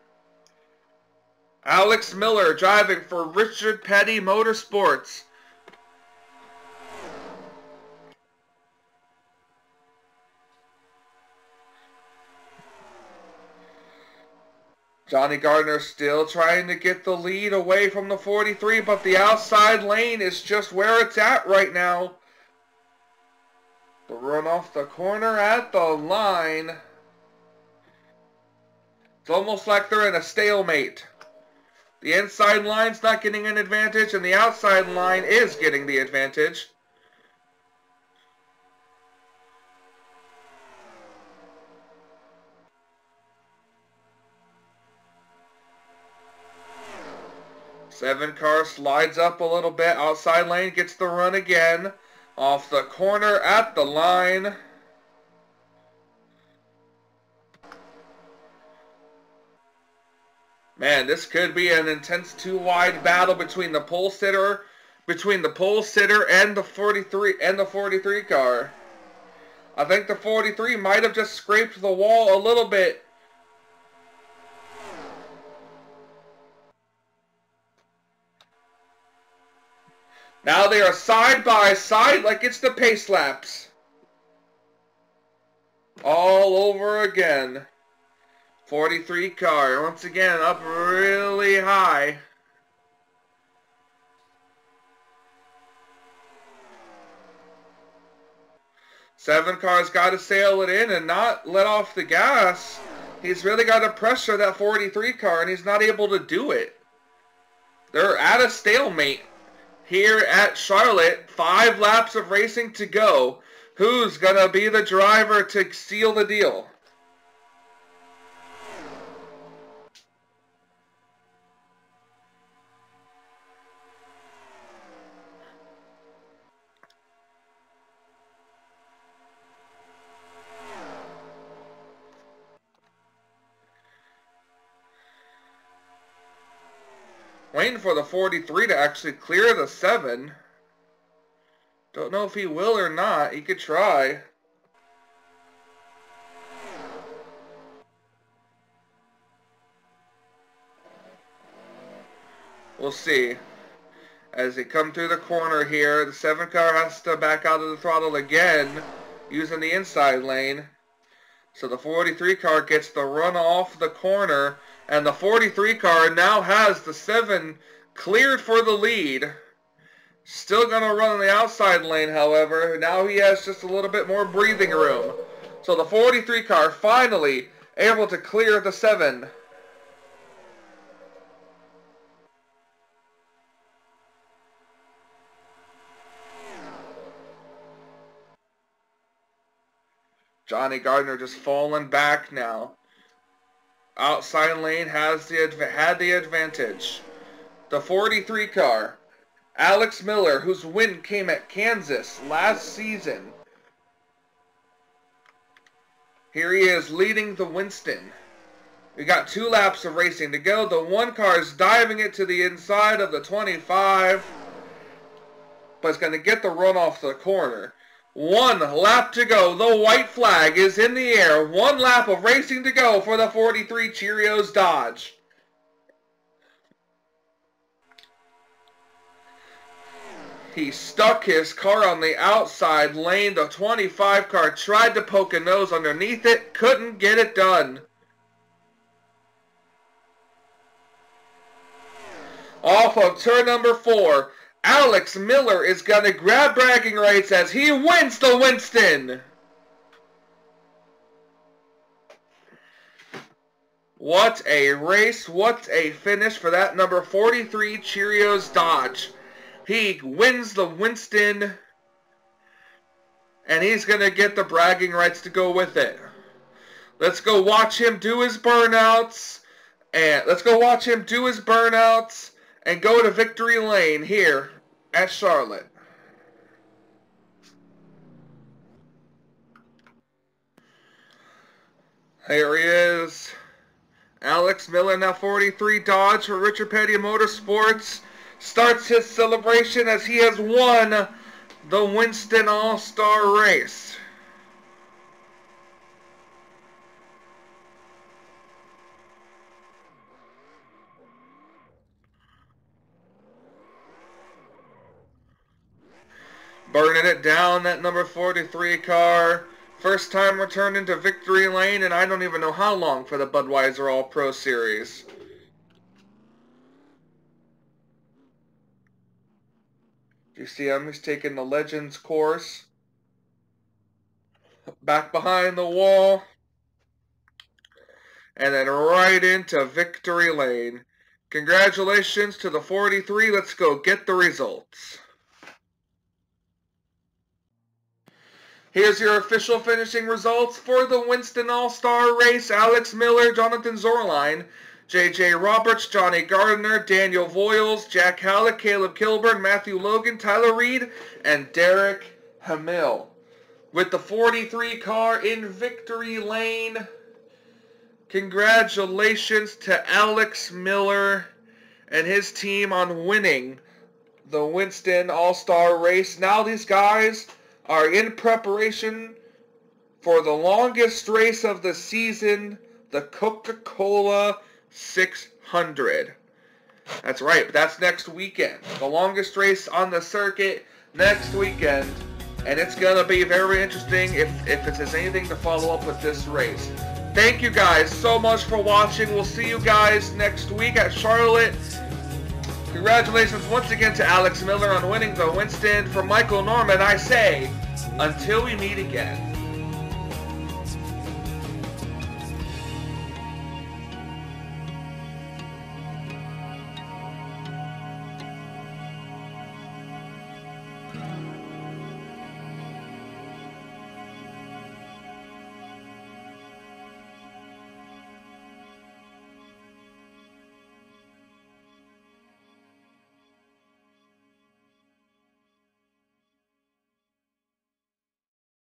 Alex Miller driving for Richard Petty Motorsports. Johnny Gardner still trying to get the lead away from the forty-three, but the outside lane is just where it's at right now. The run off the corner at the line. It's almost like they're in a stalemate. The inside line's not getting an advantage, and the outside line is getting the advantage. Seven car slides up a little bit. Outside lane gets the run again. Off the corner at the line. Man, this could be an intense two-wide battle between the pole sitter, between the pole sitter and the forty-three and the forty-three car. I think the forty-three might have just scraped the wall a little bit. Now they are side by side like it's the pace laps. All over again. forty-three car, once again, up really high. Seven car's got to sail it in and not let off the gas. He's really got to pressure that forty-three car, and he's not able to do it. They're at a stalemate here at Charlotte. Five laps of racing to go. Who's going to be the driver to seal the deal? Waiting for the forty-three to actually clear the seven. Don't know if he will or not. He could try. We'll see. As they come through the corner here, the seven car has to back out of the throttle again, using the inside lane. So the forty-three car gets the run off the corner, and the forty-three car now has the seven cleared for the lead. Still going to run on the outside lane, however. Now he has just a little bit more breathing room. So the forty-three car finally able to clear the seven. Johnny Gardner just falling back now. Outside lane has the had the advantage. The forty-three car, Alex Miller, whose win came at Kansas last season. Here he is leading the Winston. We got two laps of racing to go. The one car is diving it to the inside of the twenty-five, but it's going to get the run off the corner. One lap to go. The white flag is in the air. One lap of racing to go for the forty-three Cheerios Dodge. He stuck his car on the outside lane. The twenty-five car tried to poke a nose underneath it. Couldn't get it done. Off of turn number four. Alex Miller is going to grab bragging rights as he wins the Winston. What a race. What a finish for that number forty-three Cheerios Dodge. He wins the Winston, and he's going to get the bragging rights to go with it. Let's go watch him do his burnouts. And let's go watch him do his burnouts. And go to victory lane here at Charlotte. Here he is. Alex Miller, now forty-three Dodge for Richard Petty Motorsports, starts his celebration as he has won the Winston All-Star Race. Burning it down, that number forty-three car. First time returning to victory lane, and I don't even know how long for the Budweiser All-Pro Series. You see him? He's taking the Legends course. Back behind the wall. And then right into victory lane. Congratulations to the forty-three. Let's go get the results. Here's your official finishing results for the Winston All-Star Race. Alex Miller, Jonathan Zorline, J J Roberts, Johnny Gardner, Daniel Voiles, Jack Halleck, Caleb Kilburn, Matthew Logan, Tyler Reed, and Derek Hamill. With the forty-three car in victory lane, congratulations to Alex Miller and his team on winning the Winston All-Star Race. Now these guys are in preparation for the longest race of the season, the Coca-Cola six hundred. That's right, but that's next weekend. The longest race on the circuit next weekend. And it's going to be very interesting if, if it has anything to follow up with this race. Thank you guys so much for watching. We'll see you guys next week at Charlotte. Congratulations once again to Alex Miller on winning the Winston. For Michael Norman, I say, until we meet again.